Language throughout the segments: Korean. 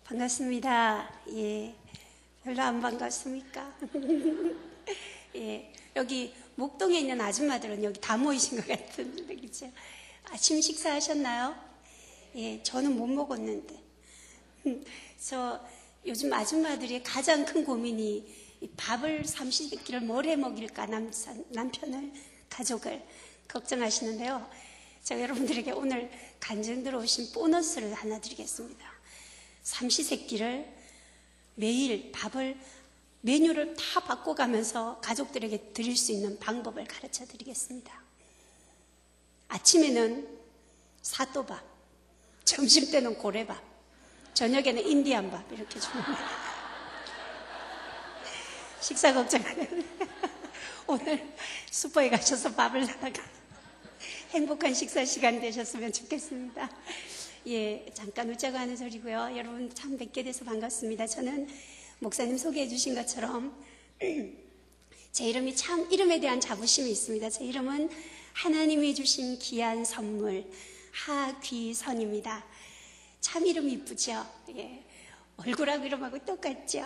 반갑습니다. 예, 별로 안 반갑습니까? 예, 여기 목동에 있는 아줌마들은 여기 다 모이신 것 같은데, 그죠? 아침 식사하셨나요? 예, 저는 못 먹었는데. 저 요즘 아줌마들이 가장 큰 고민이 이 밥을 30끼를 뭘 해 먹일까, 남편을, 가족을 걱정하시는데요. 제가 여러분들에게 오늘 간증 들어오신 보너스를 하나 드리겠습니다. 삼시세끼를 매일 밥을 메뉴를 다 바꿔가면서 가족들에게 드릴 수 있는 방법을 가르쳐 드리겠습니다. 아침에는 사또밥, 점심 때는 고래밥, 저녁에는 인디안밥 이렇게 줍니다. 식사 걱정하는 오늘 슈퍼에 가셔서 밥을 사다가 행복한 식사 시간 되셨으면 좋겠습니다. 예, 잠깐 웃자고 하는 소리고요. 여러분 참 뵙게 돼서 반갑습니다. 저는 목사님 소개해 주신 것처럼 제 이름이 참 이름에 대한 자부심이 있습니다. 제 이름은 하나님이 주신 귀한 선물 하귀선입니다. 참 이름이 이쁘죠? 예, 얼굴하고 이름하고 똑같죠?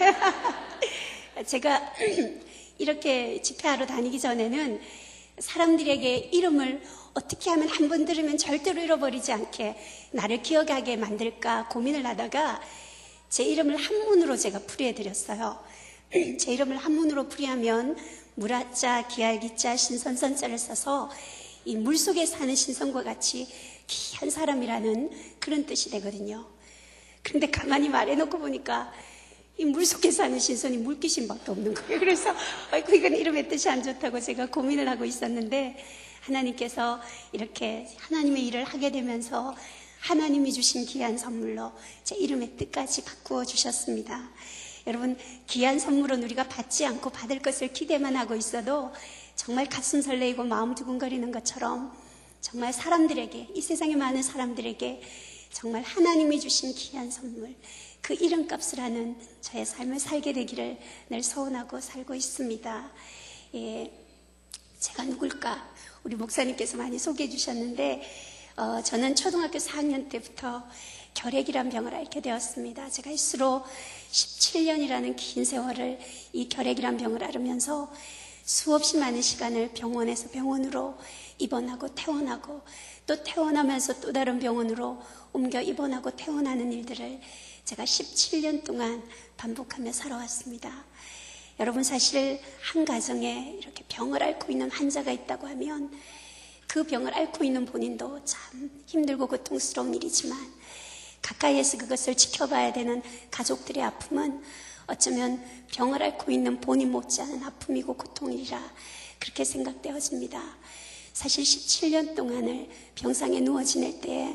제가 이렇게 집회하러 다니기 전에는 사람들에게 이름을 어떻게 하면 한 번 들으면 절대로 잃어버리지 않게 나를 기억하게 만들까 고민을 하다가 제 이름을 한문으로 제가 풀이해드렸어요. 제 이름을 한문으로 풀이하면 물하자, 기알기자, 신선선자를 써서 이 물속에 사는 신선과 같이 귀한 사람이라는 그런 뜻이 되거든요. 그런데 가만히 말해놓고 보니까 이 물속에 사는 신선이 물귀신밖에 없는 거예요. 그래서 아이고 이건 이름의 뜻이 안 좋다고 제가 고민을 하고 있었는데 하나님께서 이렇게 하나님의 일을 하게 되면서 하나님이 주신 귀한 선물로 제 이름의 뜻까지 바꾸어 주셨습니다. 여러분 귀한 선물은 우리가 받지 않고 받을 것을 기대만 하고 있어도 정말 가슴 설레이고 마음 두근거리는 것처럼 정말 사람들에게 이 세상에 많은 사람들에게 정말 하나님이 주신 귀한 선물 그 이름값을 하는 저의 삶을 살게 되기를 늘 소원하고 살고 있습니다. 예, 제가 누굴까? 우리 목사님께서 많이 소개해 주셨는데 저는 초등학교 4학년 때부터 결핵이란 병을 앓게 되었습니다. 제가 스스로 17년이라는 긴 세월을 이 결핵이란 병을 앓으면서 수없이 많은 시간을 병원에서 병원으로 입원하고 퇴원하고 또 퇴원하면서 또 다른 병원으로 옮겨 입원하고 퇴원하는 일들을 제가 17년 동안 반복하며 살아왔습니다. 여러분 사실 한 가정에 이렇게 병을 앓고 있는 환자가 있다고 하면 그 병을 앓고 있는 본인도 참 힘들고 고통스러운 일이지만 가까이에서 그것을 지켜봐야 되는 가족들의 아픔은 어쩌면 병을 앓고 있는 본인 못지않은 아픔이고 고통이라 그렇게 생각되어집니다. 사실 17년 동안을 병상에 누워 지낼 때에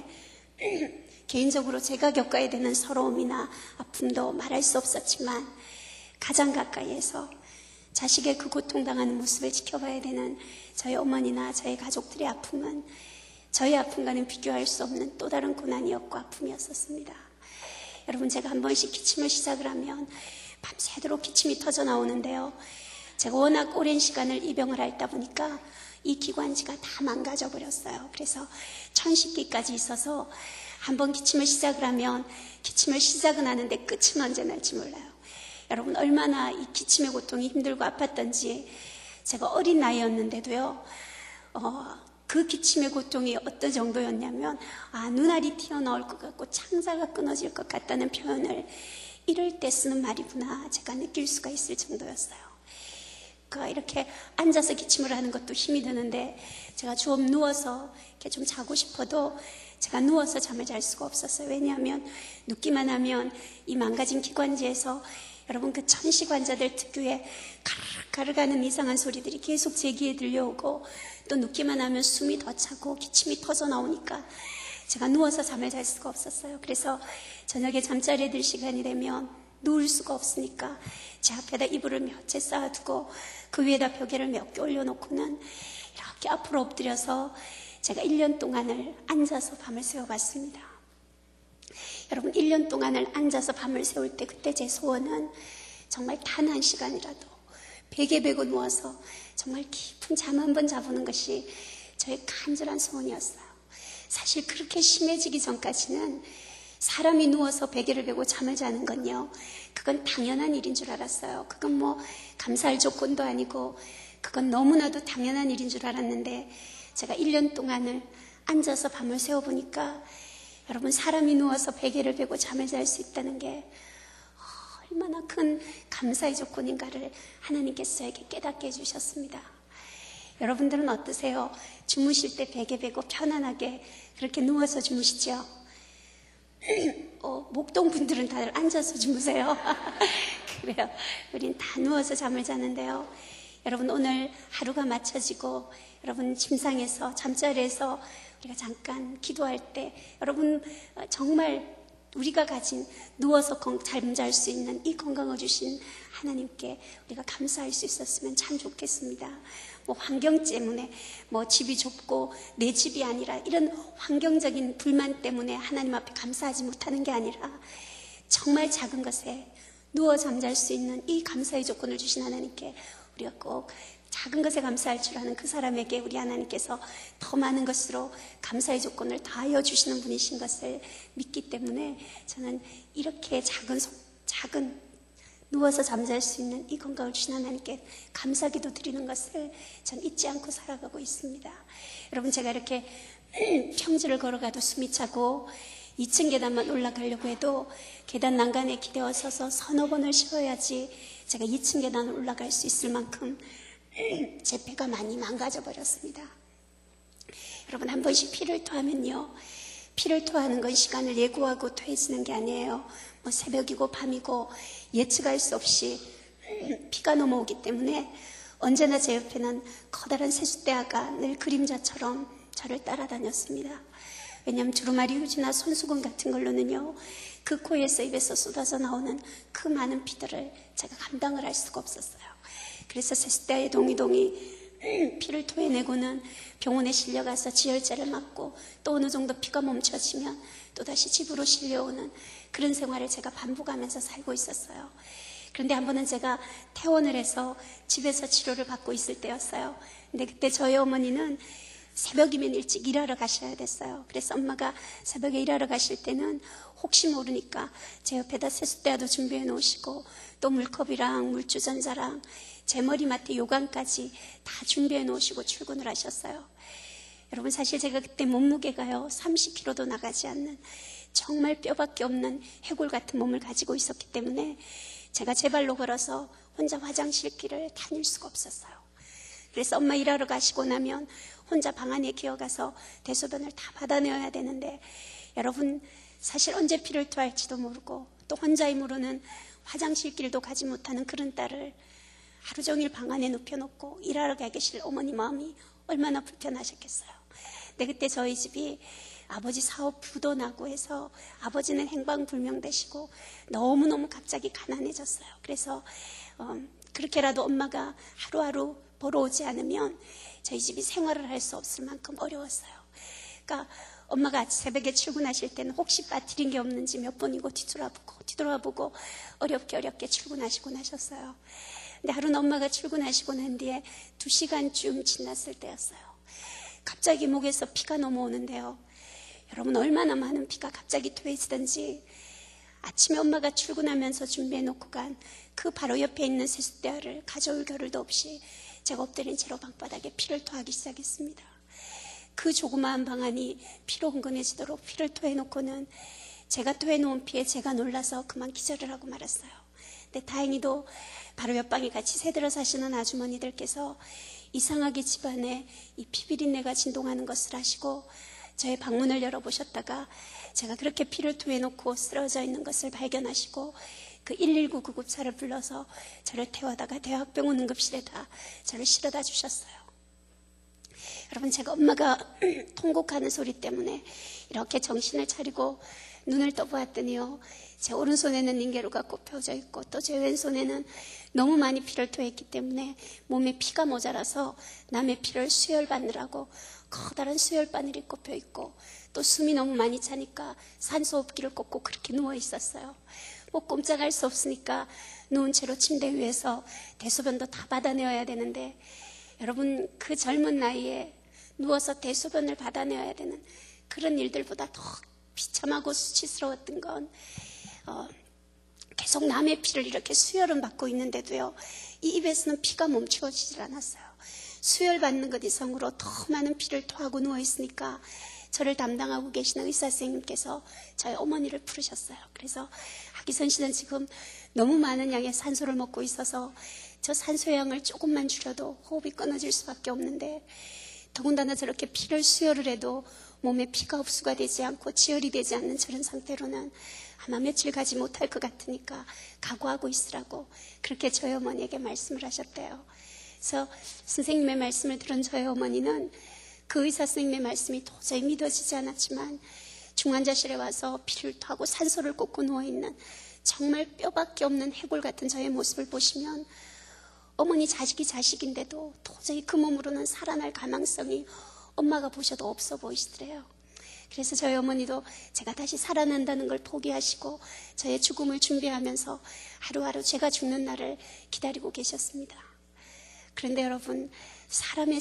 개인적으로 제가 겪어야 되는 서러움이나 아픔도 말할 수 없었지만 가장 가까이에서 자식의 그 고통당하는 모습을 지켜봐야 되는 저희 어머니나 저희 가족들의 아픔은 저희 아픔과는 비교할 수 없는 또 다른 고난이었고 아픔이었었습니다. 여러분 제가 한 번씩 기침을 시작을 하면 밤새도록 기침이 터져 나오는데요. 제가 워낙 오랜 시간을 이 병을 앓다 보니까 이 기관지가 다 망가져 버렸어요. 그래서 1010기까지 있어서 한번 기침을 시작을 하면 기침을 시작은 하는데 끝은 언제 날지 몰라요. 여러분 얼마나 이 기침의 고통이 힘들고 아팠던지 제가 어린 나이였는데도요. 그 기침의 고통이 어떤 정도였냐면 눈알이 튀어나올 것 같고 창자가 끊어질 것 같다는 표현을 이럴 때 쓰는 말이구나 제가 느낄 수가 있을 정도였어요. 이렇게 앉아서 기침을 하는 것도 힘이 드는데 제가 좀 누워서 이렇게 좀 자고 싶어도 제가 누워서 잠을 잘 수가 없었어요. 왜냐하면 눕기만 하면 이 망가진 기관지에서 여러분 그 천식 환자들 특유의 가르르 하는 이상한 소리들이 계속 제 귀에 들려오고 또 눕기만 하면 숨이 더 차고 기침이 터져 나오니까 제가 누워서 잠을 잘 수가 없었어요. 그래서 저녁에 잠자리에 들 시간이 되면 누울 수가 없으니까 제 앞에다 이불을 몇 채 쌓아두고 그 위에다 벽에를 몇 개 올려놓고는 이렇게 앞으로 엎드려서 제가 1년 동안을 앉아서 밤을 새워봤습니다. 여러분 1년 동안을 앉아서 밤을 새울 때 그때 제 소원은 정말 단 한 시간이라도 베개 베고 누워서 정말 깊은 잠 한 번 자보는 것이 저의 간절한 소원이었어요. 사실 그렇게 심해지기 전까지는 사람이 누워서 베개를 베고 잠을 자는 건요, 그건 당연한 일인 줄 알았어요. 그건 뭐 감사할 조건도 아니고 그건 너무나도 당연한 일인 줄 알았는데, 제가 1년 동안을 앉아서 밤을 새워보니까 여러분, 사람이 누워서 베개를 베고 잠을 잘 수 있다는 게 얼마나 큰 감사의 조건인가를 하나님께서 저에게 깨닫게 해주셨습니다. 여러분들은 어떠세요? 주무실 때 베개 베고 편안하게 그렇게 누워서 주무시죠? 목동 분들은 다들 앉아서 주무세요. 그래요. 우린 다 누워서 잠을 자는데요. 여러분, 오늘 하루가 마쳐지고 여러분 침상에서, 잠자리에서 우리가 잠깐 기도할 때, 여러분 정말 우리가 가진, 누워서 잠잘 수 있는 이 건강을 주신 하나님께 우리가 감사할 수 있었으면 참 좋겠습니다. 뭐 환경 때문에, 뭐 집이 좁고 내 집이 아니라 이런 환경적인 불만 때문에 하나님 앞에 감사하지 못하는 게 아니라, 정말 작은 것에 누워 잠잘 수 있는 이 감사의 조건을 주신 하나님께 우리가 꼭 작은 것에 감사할 줄 아는 그 사람에게 우리 하나님께서 더 많은 것으로 감사의 조건을 다하여 주시는 분이신 것을 믿기 때문에, 저는 이렇게 작은 누워서 잠잘 수 있는 이 건강을 주신 하나님께 감사기도 드리는 것을 전 잊지 않고 살아가고 있습니다. 여러분, 제가 이렇게 평지를 걸어가도 숨이 차고 2층 계단만 올라가려고 해도 계단 난간에 기대어 서서 서너 번을 쉬어야지 제가 2층 계단을 올라갈 수 있을 만큼 제 배가 많이 망가져 버렸습니다. 여러분, 한 번씩 피를 토하면요, 피를 토하는 건 시간을 예고하고 토해지는 게 아니에요. 뭐 새벽이고 밤이고 예측할 수 없이 피가 넘어오기 때문에 언제나 제 옆에는 커다란 세숫대야가 늘 그림자처럼 저를 따라다녔습니다. 왜냐하면 두루마리 휴지나 손수건 같은 걸로는요, 그 코에서 입에서 쏟아져 나오는 그 많은 피들을 제가 감당을 할 수가 없었어요. 그래서 세숫대야에 동이동이 피를 토해내고는 병원에 실려가서 지혈제를 맞고, 또 어느 정도 피가 멈춰지면 또다시 집으로 실려오는 그런 생활을 제가 반복하면서 살고 있었어요. 그런데 한 번은 제가 퇴원을 해서 집에서 치료를 받고 있을 때였어요. 근데 그때 저희 어머니는 새벽이면 일찍 일하러 가셔야 됐어요. 그래서 엄마가 새벽에 일하러 가실 때는 혹시 모르니까 제 옆에다 세숫대야도 준비해 놓으시고, 또 물컵이랑 물주전자랑 제 머리맡에 요강까지 다 준비해 놓으시고 출근을 하셨어요. 여러분, 사실 제가 그때 몸무게가요 30kg도 나가지 않는 정말 뼈밖에 없는 해골 같은 몸을 가지고 있었기 때문에 제가 제 발로 걸어서 혼자 화장실 길을 다닐 수가 없었어요. 그래서 엄마 일하러 가시고 나면 혼자 방 안에 기어가서 대소변을 다 받아내야 되는데, 여러분, 사실 언제 피를 토할지도 모르고 또 혼자 힘으로는 화장실 길도 가지 못하는 그런 딸을 하루 종일 방 안에 눕혀놓고 일하러 가 계실 어머니 마음이 얼마나 불편하셨겠어요. 근데 그때 저희 집이 아버지 사업 부도 나고 해서 아버지는 행방불명되시고 너무너무 갑자기 가난해졌어요. 그래서 그렇게라도 엄마가 하루하루 벌어오지 않으면 저희 집이 생활을 할 수 없을 만큼 어려웠어요. 그러니까 엄마가 새벽에 출근하실 때는 혹시 빠뜨린 게 없는지 몇 번이고 뒤돌아보고 어렵게 출근하시곤 하셨어요. 근데 하루는 엄마가 출근하시고 난 뒤에 2시간쯤 지났을 때였어요. 갑자기 목에서 피가 넘어오는데요. 여러분, 얼마나 많은 피가 갑자기 토해지던지, 아침에 엄마가 출근하면서 준비해놓고 간 그 바로 옆에 있는 세숫대야를 가져올 겨를도 없이 제가 엎드린 채로 방바닥에 피를 토하기 시작했습니다. 그 조그마한 방 안이 피로 흥건해지도록 피를 토해놓고는 제가 토해놓은 피에 제가 놀라서 그만 기절을 하고 말았어요. 근데 다행히도 바로 옆방에 같이 새들어 사시는 아주머니들께서 이상하게 집안에 이 피비린내가 진동하는 것을 아시고 저의 방문을 열어보셨다가 제가 그렇게 피를 토해놓고 쓰러져 있는 것을 발견하시고 그 119 구급차를 불러서 저를 태워다가 대학병원 응급실에다 저를 실어다 주셨어요. 여러분, 제가 엄마가 통곡하는 소리 때문에 이렇게 정신을 차리고 눈을 떠보았더니요, 제 오른손에는 닌게루가 꼽혀져 있고 또 제 왼손에는 너무 많이 피를 토했기 때문에 몸에 피가 모자라서 남의 피를 수혈받느라고 커다란 수혈바늘이 꼽혀 있고, 또 숨이 너무 많이 차니까 산소호흡기를 꽂고 그렇게 누워 있었어요. 뭐 꼼짝할 수 없으니까 누운 채로 침대 위에서 대소변도 다 받아내어야 되는데, 여러분, 그 젊은 나이에 누워서 대소변을 받아내어야 되는 그런 일들보다 더 비참하고 수치스러웠던 건 계속 남의 피를 이렇게 수혈은 받고 있는데도요, 이 입에서는 피가 멈추어지질 않았어요. 수혈받는 것 이상으로 더 많은 피를 토하고 누워있으니까 저를 담당하고 계시는 의사 선생님께서 저희 어머니를 부르셨어요. 그래서 하기선 씨는 지금 너무 많은 양의 산소를 먹고 있어서 저 산소의 양을 조금만 줄여도 호흡이 끊어질 수밖에 없는데, 더군다나 저렇게 피를 수혈을 해도 몸에 피가 흡수가 되지 않고 지혈이 되지 않는 저런 상태로는 아마 며칠 가지 못할 것 같으니까 각오하고 있으라고 그렇게 저희 어머니에게 말씀을 하셨대요. 그래서 선생님의 말씀을 들은 저희 어머니는 그 의사 선생님의 말씀이 도저히 믿어지지 않았지만 중환자실에 와서 피를 토하고 산소를 꽂고 누워있는 정말 뼈밖에 없는 해골 같은 저의 모습을 보시면 어머니 자식이 자식인데도 도저히 그 몸으로는 살아날 가망성이 엄마가 보셔도 없어 보이시더래요. 그래서 저희 어머니도 제가 다시 살아난다는 걸 포기하시고 저의 죽음을 준비하면서 하루하루 제가 죽는 날을 기다리고 계셨습니다. 그런데 여러분, 사람의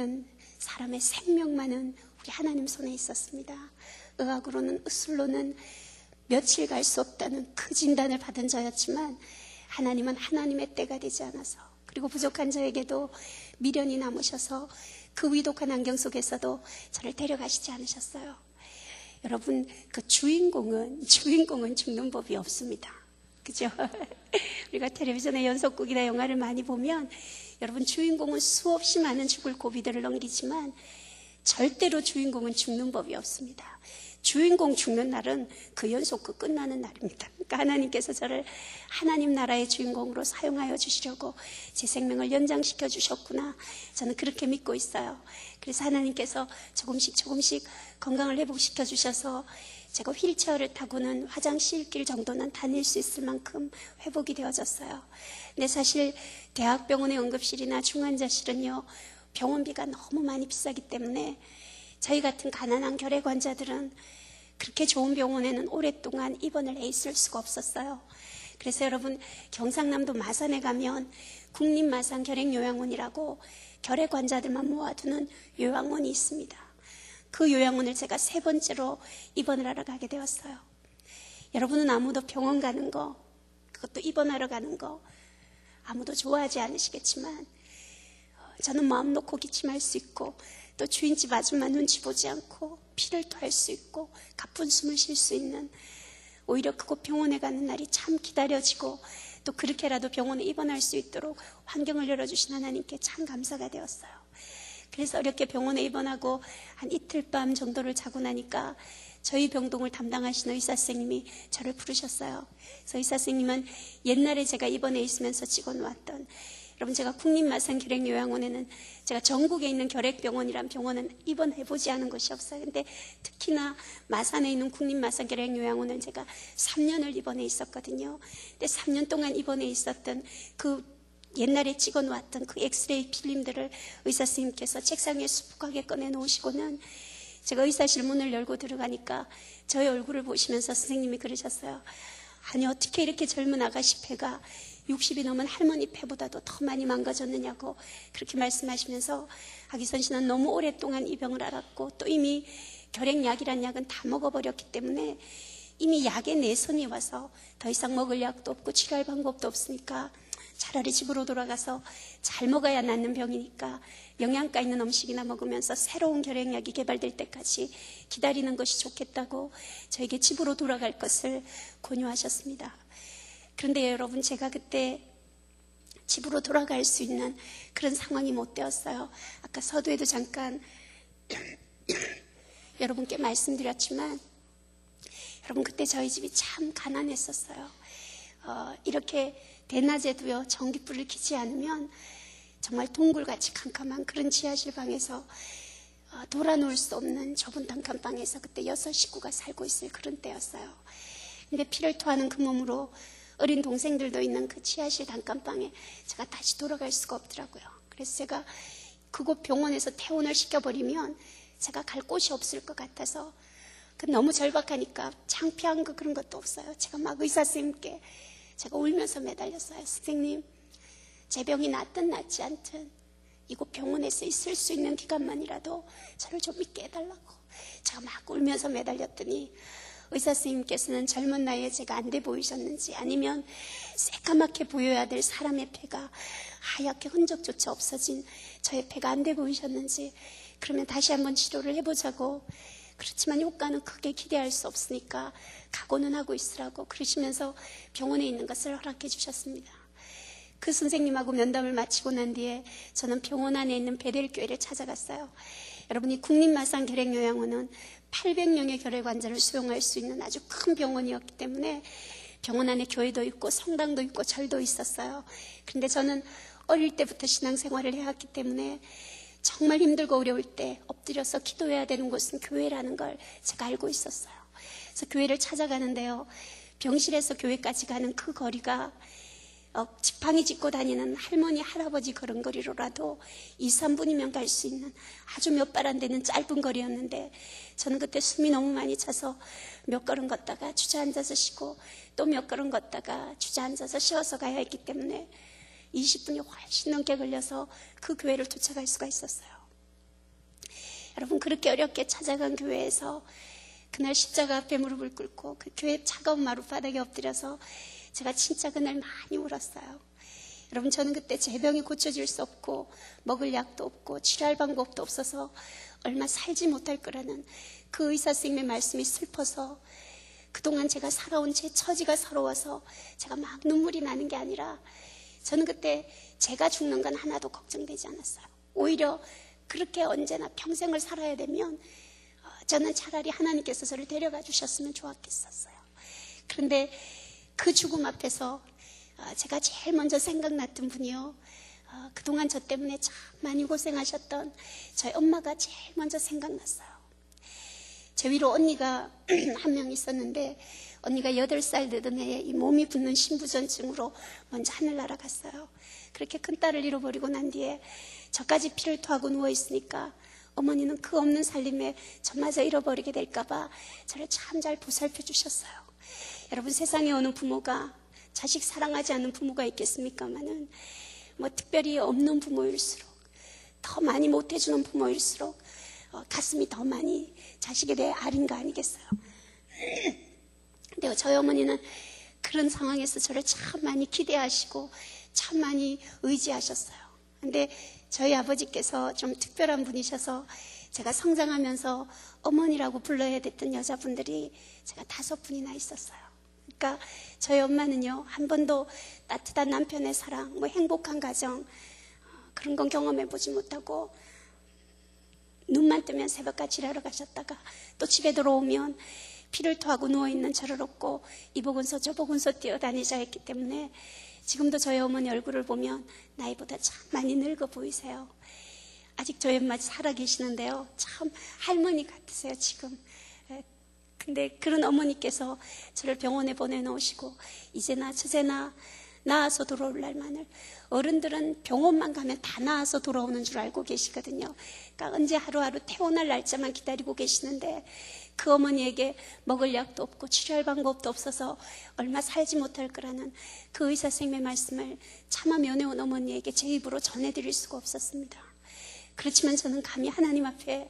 생명만은 우리 하나님 손에 있었습니다. 의학으로는, 의술로는 며칠 갈 수 없다는 그 진단을 받은 저였지만 하나님은 하나님의 때가 되지 않아서, 그리고 부족한 저에게도 미련이 남으셔서 그 위독한 환경 속에서도 저를 데려가시지 않으셨어요. 여러분, 그 주인공은 죽는 법이 없습니다. 그죠? 우리가 텔레비전에 연속극이나 영화를 많이 보면 여러분, 주인공은 수없이 많은 죽을 고비들을 넘기지만 절대로 주인공은 죽는 법이 없습니다. 주인공 죽는 날은 그 연속극 끝나는 날입니다. 그러니까 하나님께서 저를 하나님 나라의 주인공으로 사용하여 주시려고 제 생명을 연장시켜 주셨구나, 저는 그렇게 믿고 있어요. 그래서 하나님께서 조금씩 건강을 회복시켜 주셔서 제가 휠체어를 타고는 화장실 길 정도는 다닐 수 있을 만큼 회복이 되어졌어요. 근데 사실 대학병원의 응급실이나 중환자실은요, 병원비가 너무 많이 비싸기 때문에 저희 같은 가난한 결핵 환자들은 그렇게 좋은 병원에는 오랫동안 입원을 해 있을 수가 없었어요. 그래서 여러분, 경상남도 마산에 가면 국립마산결핵요양원이라고 결핵 환자들만 모아두는 요양원이 있습니다. 그 요양원을 제가 3번째로 입원을 하러 가게 되었어요. 여러분은 아무도 병원 가는 거, 그것도 입원하러 가는 거 아무도 좋아하지 않으시겠지만 저는 마음 놓고 기침할 수 있고, 또 주인집 아줌마 눈치 보지 않고 피를 토할 수 있고 가쁜 숨을 쉴 수 있는, 오히려 그곳 병원에 가는 날이 참 기다려지고 또 그렇게라도 병원에 입원할 수 있도록 환경을 열어주신 하나님께 참 감사가 되었어요. 그래서 어렵게 병원에 입원하고 한 이틀 밤 정도를 자고 나니까 저희 병동을 담당하시는 의사 선생님이 저를 부르셨어요. 그래서 의사 선생님은 옛날에 제가 입원해 있으면서 찍어놓았던, 여러분, 제가 국립마산결핵요양원에는 제가 전국에 있는 결핵병원이란 병원은 입원해보지 않은 곳이 없어요. 근데 특히나 마산에 있는 국립마산결핵요양원은 제가 3년을 입원해 있었거든요. 근데 3년 동안 입원해 있었던 그 옛날에 찍어놓았던 그 엑스레이 필름들을 의사 선생님께서 책상 위에 수북하게 꺼내놓으시고는 제가 의사실 문을 열고 들어가니까 저의 얼굴을 보시면서 선생님이 그러셨어요. 아니, 어떻게 이렇게 젊은 아가씨 폐가 60이 넘은 할머니 폐보다도 더 많이 망가졌느냐고 그렇게 말씀하시면서, 하기선 씨는 너무 오랫동안 이 병을 앓았고 또 이미 결핵약이란 약은 다 먹어버렸기 때문에 이미 약에 내선이 와서 더 이상 먹을 약도 없고 치료할 방법도 없으니까 차라리 집으로 돌아가서 잘 먹어야 낫는 병이니까 영양가 있는 음식이나 먹으면서 새로운 결핵약이 개발될 때까지 기다리는 것이 좋겠다고 저에게 집으로 돌아갈 것을 권유하셨습니다. 그런데 여러분, 제가 그때 집으로 돌아갈 수 있는 그런 상황이 못 되었어요. 아까 서두에도 잠깐 여러분께 말씀드렸지만, 여러분, 그때 저희 집이 참 가난했었어요. 이렇게 대낮에도요, 전기불을 켜지 않으면 정말 동굴같이 캄캄한 그런 지하실 방에서 돌아놓을 수 없는 좁은 단칸방에서 그때 6 식구가 살고 있을 그런 때였어요. 근데 피를 토하는 그 몸으로 어린 동생들도 있는 그 지하실 단칸방에 제가 다시 돌아갈 수가 없더라고요. 그래서 제가 그곳 병원에서 퇴원을 시켜버리면 제가 갈 곳이 없을 것 같아서, 너무 절박하니까 창피한 거 그런 것도 없어요. 제가 막 의사 선생님께 제가 울면서 매달렸어요. 선생님, 제 병이 낫든 낫지 않든 이곳 병원에서 있을 수 있는 기간만이라도 저를 좀 믿게 해달라고. 제가 막 울면서 매달렸더니 의사 선생님께서는 젊은 나이에 제가 안 돼 보이셨는지, 아니면 새까맣게 보여야 될 사람의 폐가 하얗게 흔적조차 없어진 저의 폐가 안 돼 보이셨는지, 그러면 다시 한번 치료를 해보자고, 그렇지만 효과는 크게 기대할 수 없으니까 각오는 하고 있으라고 그러시면서 병원에 있는 것을 허락해 주셨습니다. 그 선생님하고 면담을 마치고 난 뒤에 저는 병원 안에 있는 베델교회를 찾아갔어요. 여러분이 국립마상결핵요양원은 800명의 결핵 환자를 수용할 수 있는 아주 큰 병원이었기 때문에 병원 안에 교회도 있고 성당도 있고 절도 있었어요. 그런데 저는 어릴 때부터 신앙생활을 해왔기 때문에 정말 힘들고 어려울 때 엎드려서 기도해야 되는 곳은 교회라는 걸 제가 알고 있었어요. 그래서 교회를 찾아가는데요, 병실에서 교회까지 가는 그 거리가 지팡이 짚고 다니는 할머니 할아버지 걸음걸이로라도 2, 3분이면 갈 수 있는 아주 몇 발 안 되는 짧은 거리였는데, 저는 그때 숨이 너무 많이 차서 몇 걸음 걷다가 주저앉아서 쉬고 또 몇 걸음 걷다가 주저앉아서 쉬어서 가야 했기 때문에 20분이 훨씬 넘게 걸려서 그 교회를 도착할 수가 있었어요. 여러분, 그렇게 어렵게 찾아간 교회에서 그날 십자가 앞에 무릎을 꿇고 그 교회 차가운 마룻바닥에 엎드려서 제가 진짜 그날 많이 울었어요. 여러분, 저는 그때 제 병이 고쳐질 수 없고 먹을 약도 없고 치료할 방법도 없어서 얼마 살지 못할 거라는 그 의사 선생님의 말씀이 슬퍼서, 그동안 제가 살아온 제 처지가 서러워서 제가 막 눈물이 나는 게 아니라, 저는 그때 제가 죽는 건 하나도 걱정되지 않았어요. 오히려 그렇게 언제나 평생을 살아야 되면 저는 차라리 하나님께서 저를 데려가 주셨으면 좋았겠었어요. 그런데 그 죽음 앞에서 제가 제일 먼저 생각났던 분이요, 그동안 저 때문에 참 많이 고생하셨던 저희 엄마가 제일 먼저 생각났어요. 제 위로 언니가 한 명 있었는데, 언니가 8살 되던 해에 이 몸이 붓는 신부전증으로 먼저 하늘 날아갔어요. 그렇게 큰딸을 잃어버리고 난 뒤에 저까지 피를 토하고 누워있으니까 어머니는 그 없는 살림에 저마저 잃어버리게 될까봐 저를 참 잘 보살펴 주셨어요. 여러분, 세상에 오는 부모가 자식 사랑하지 않는 부모가 있겠습니까마는, 특별히 없는 부모일수록, 더 많이 못해주는 부모일수록 가슴이 더 많이 자식에 대해 아린 거 아니겠어요? 근데 저희 어머니는 그런 상황에서 저를 참 많이 기대하시고 참 많이 의지하셨어요. 근데 저희 아버지께서 좀 특별한 분이셔서 제가 성장하면서 어머니라고 불러야 됐던 여자분들이 제가 5분이나 있었어요. 그러니까 저희 엄마는요, 한 번도 따뜻한 남편의 사랑, 행복한 가정, 그런 건 경험해 보지 못하고, 눈만 뜨면 새벽까지 일하러 가셨다가 또 집에 들어오면 피를 토하고 누워있는 저를 업고 이 보건소 저 보건소 뛰어다니자 했기 때문에, 지금도 저희 어머니 얼굴을 보면 나이보다 참 많이 늙어 보이세요. 아직 저희 엄마 살아계시는데요, 참 할머니 같으세요 지금. 근데 그런 어머니께서 저를 병원에 보내놓으시고 이제나 저제나 나아서 돌아올 날만을, 어른들은 병원만 가면 다 나아서 돌아오는 줄 알고 계시거든요. 그러니까 언제 하루하루 태어날 날짜만 기다리고 계시는데, 그 어머니에게 먹을 약도 없고 치료할 방법도 없어서 얼마 살지 못할 거라는 그 의사 선생님의 말씀을 차마 면회온 어머니에게 제 입으로 전해드릴 수가 없었습니다. 그렇지만 저는 감히 하나님 앞에,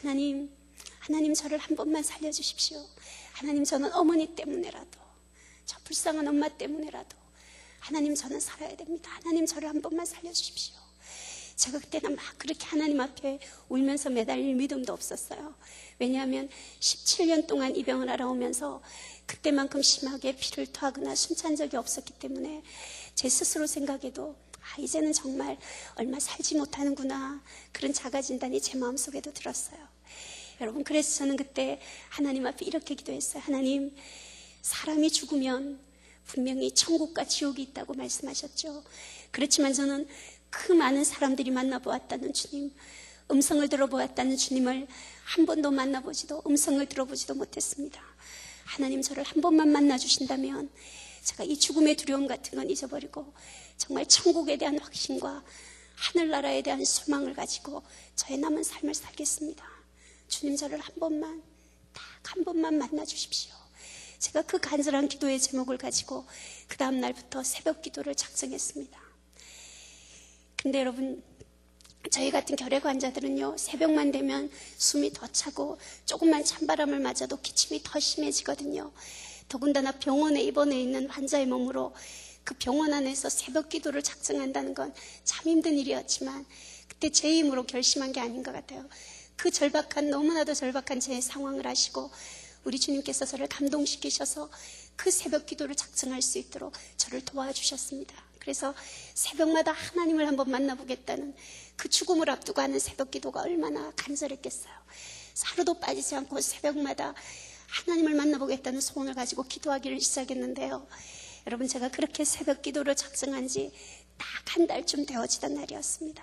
하나님 저를 한 번만 살려주십시오. 하나님, 저는 어머니 때문에라도, 저 불쌍한 엄마 때문에라도 하나님, 저는 살아야 됩니다. 하나님, 저를 한 번만 살려주십시오. 제가 그때는 막 그렇게 하나님 앞에 울면서 매달릴 믿음도 없었어요. 왜냐하면 17년 동안 이 병을 알아오면서 그때만큼 심하게 피를 토하거나 숨찬 적이 없었기 때문에 제 스스로 생각해도 이제는 정말 얼마 살지 못하는구나, 그런 자가진단이 제 마음속에도 들었어요. 여러분, 그래서 저는 그때 하나님 앞에 이렇게 기도했어요. 하나님, 사람이 죽으면 분명히 천국과 지옥이 있다고 말씀하셨죠. 그렇지만 저는 그 많은 사람들이 만나보았다는 주님, 음성을 들어보았다는 주님을 한 번도 만나보지도 음성을 들어보지도 못했습니다. 하나님, 저를 한 번만 만나주신다면 제가 이 죽음의 두려움 같은 건 잊어버리고 정말 천국에 대한 확신과 하늘나라에 대한 소망을 가지고 저의 남은 삶을 살겠습니다. 주님, 저를 한 번만, 딱 한 번만 만나주십시오. 제가 그 간절한 기도의 제목을 가지고 그 다음 날부터 새벽 기도를 작정했습니다. 근데 여러분, 저희 같은 결핵 환자들은요, 새벽만 되면 숨이 더 차고 조금만 찬바람을 맞아도 기침이 더 심해지거든요. 더군다나 병원에 입원해 있는 환자의 몸으로 그 병원 안에서 새벽 기도를 작성한다는 건 참 힘든 일이었지만 그때 제 힘으로 결심한 게 아닌 것 같아요. 그 너무나도 절박한 제 상황을 아시고 우리 주님께서 저를 감동시키셔서 그 새벽 기도를 작성할 수 있도록 저를 도와주셨습니다. 그래서 새벽마다 하나님을 한번 만나보겠다는 그 죽음을 앞두고 하는 새벽 기도가 얼마나 간절했겠어요. 하루도 빠지지 않고 새벽마다 하나님을 만나보겠다는 소원을 가지고 기도하기를 시작했는데요. 여러분, 제가 그렇게 새벽 기도를 작성한 지 딱 한 달쯤 되어지던 날이었습니다.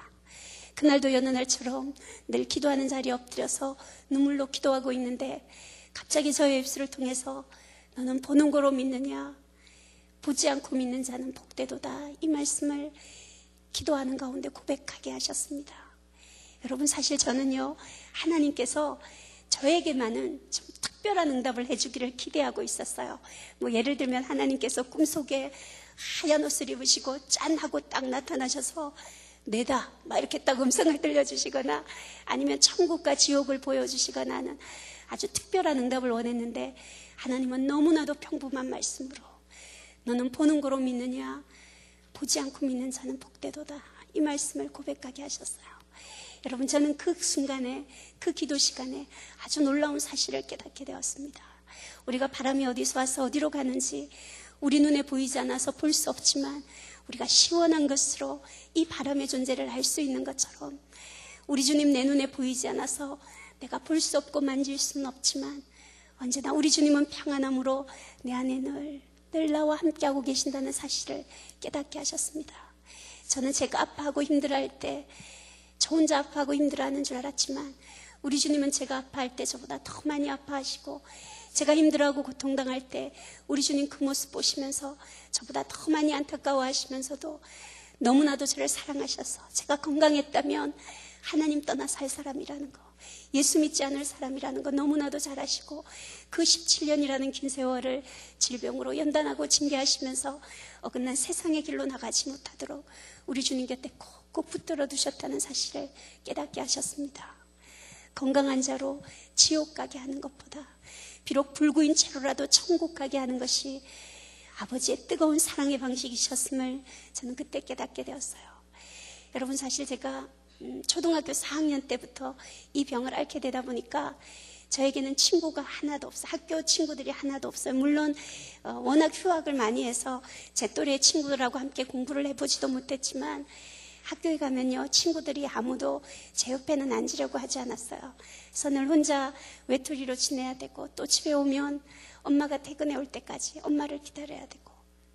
그날도 여느 날처럼 늘 기도하는 자리에 엎드려서 눈물로 기도하고 있는데 갑자기 저의 입술을 통해서 너는 보는 거로 믿느냐? 보지 않고 믿는 자는 복되도다. 이 말씀을 기도하는 가운데 고백하게 하셨습니다. 여러분, 사실 저는요, 하나님께서 저에게만은 좀 특별한 응답을 해주기를 기대하고 있었어요. 예를 들면 하나님께서 꿈속에 하얀 옷을 입으시고 짠 하고 딱 나타나셔서 내다 막 이렇게 딱 음성을 들려주시거나 아니면 천국과 지옥을 보여주시거나 하는 아주 특별한 응답을 원했는데 하나님은 너무나도 평범한 말씀으로 너는 보는 거로 믿느냐? 보지 않고 믿는 자는 복되도다. 이 말씀을 고백하게 하셨어요. 여러분, 저는 그 순간에, 그 기도 시간에 아주 놀라운 사실을 깨닫게 되었습니다. 우리가 바람이 어디서 와서 어디로 가는지 우리 눈에 보이지 않아서 볼 수 없지만 우리가 시원한 것으로 이 바람의 존재를 알 수 있는 것처럼 우리 주님 내 눈에 보이지 않아서 내가 볼 수 없고 만질 수는 없지만 언제나 우리 주님은 평안함으로 내 안에 늘 나와 함께하고 계신다는 사실을 깨닫게 하셨습니다. 저는 제가 아파하고 힘들어할 때 저 혼자 아파하고 힘들어하는 줄 알았지만 우리 주님은 제가 아파할 때 저보다 더 많이 아파하시고 제가 힘들어하고 고통당할 때 우리 주님 그 모습 보시면서 저보다 더 많이 안타까워하시면서도 너무나도 저를 사랑하셔서 제가 건강했다면 하나님 떠나 살 사람이라는 거, 예수 믿지 않을 사람이라는 거 너무나도 잘 아시고 그 17년이라는 긴 세월을 질병으로 연단하고 징계하시면서 어긋난 세상의 길로 나가지 못하도록 우리 주님 곁에 꼭 붙들어 두셨다는 사실을 깨닫게 하셨습니다. 건강한 자로 지옥 가게 하는 것보다 비록 불구인 채로라도 천국 가게 하는 것이 아버지의 뜨거운 사랑의 방식이셨음을 저는 그때 깨닫게 되었어요. 여러분, 사실 제가 초등학교 4학년 때부터 이 병을 앓게 되다 보니까 저에게는 친구가 하나도 없어요. 학교 친구들이 하나도 없어요. 물론 워낙 휴학을 많이 해서 제 또래의 친구들하고 함께 공부를 해보지도 못했지만 학교에 가면요, 친구들이 아무도 제 옆에는 앉으려고 하지 않았어요. 그래서 늘 혼자 외톨이로 지내야 되고 또 집에 오면 엄마가 퇴근해 올 때까지 엄마를 기다려야 되고.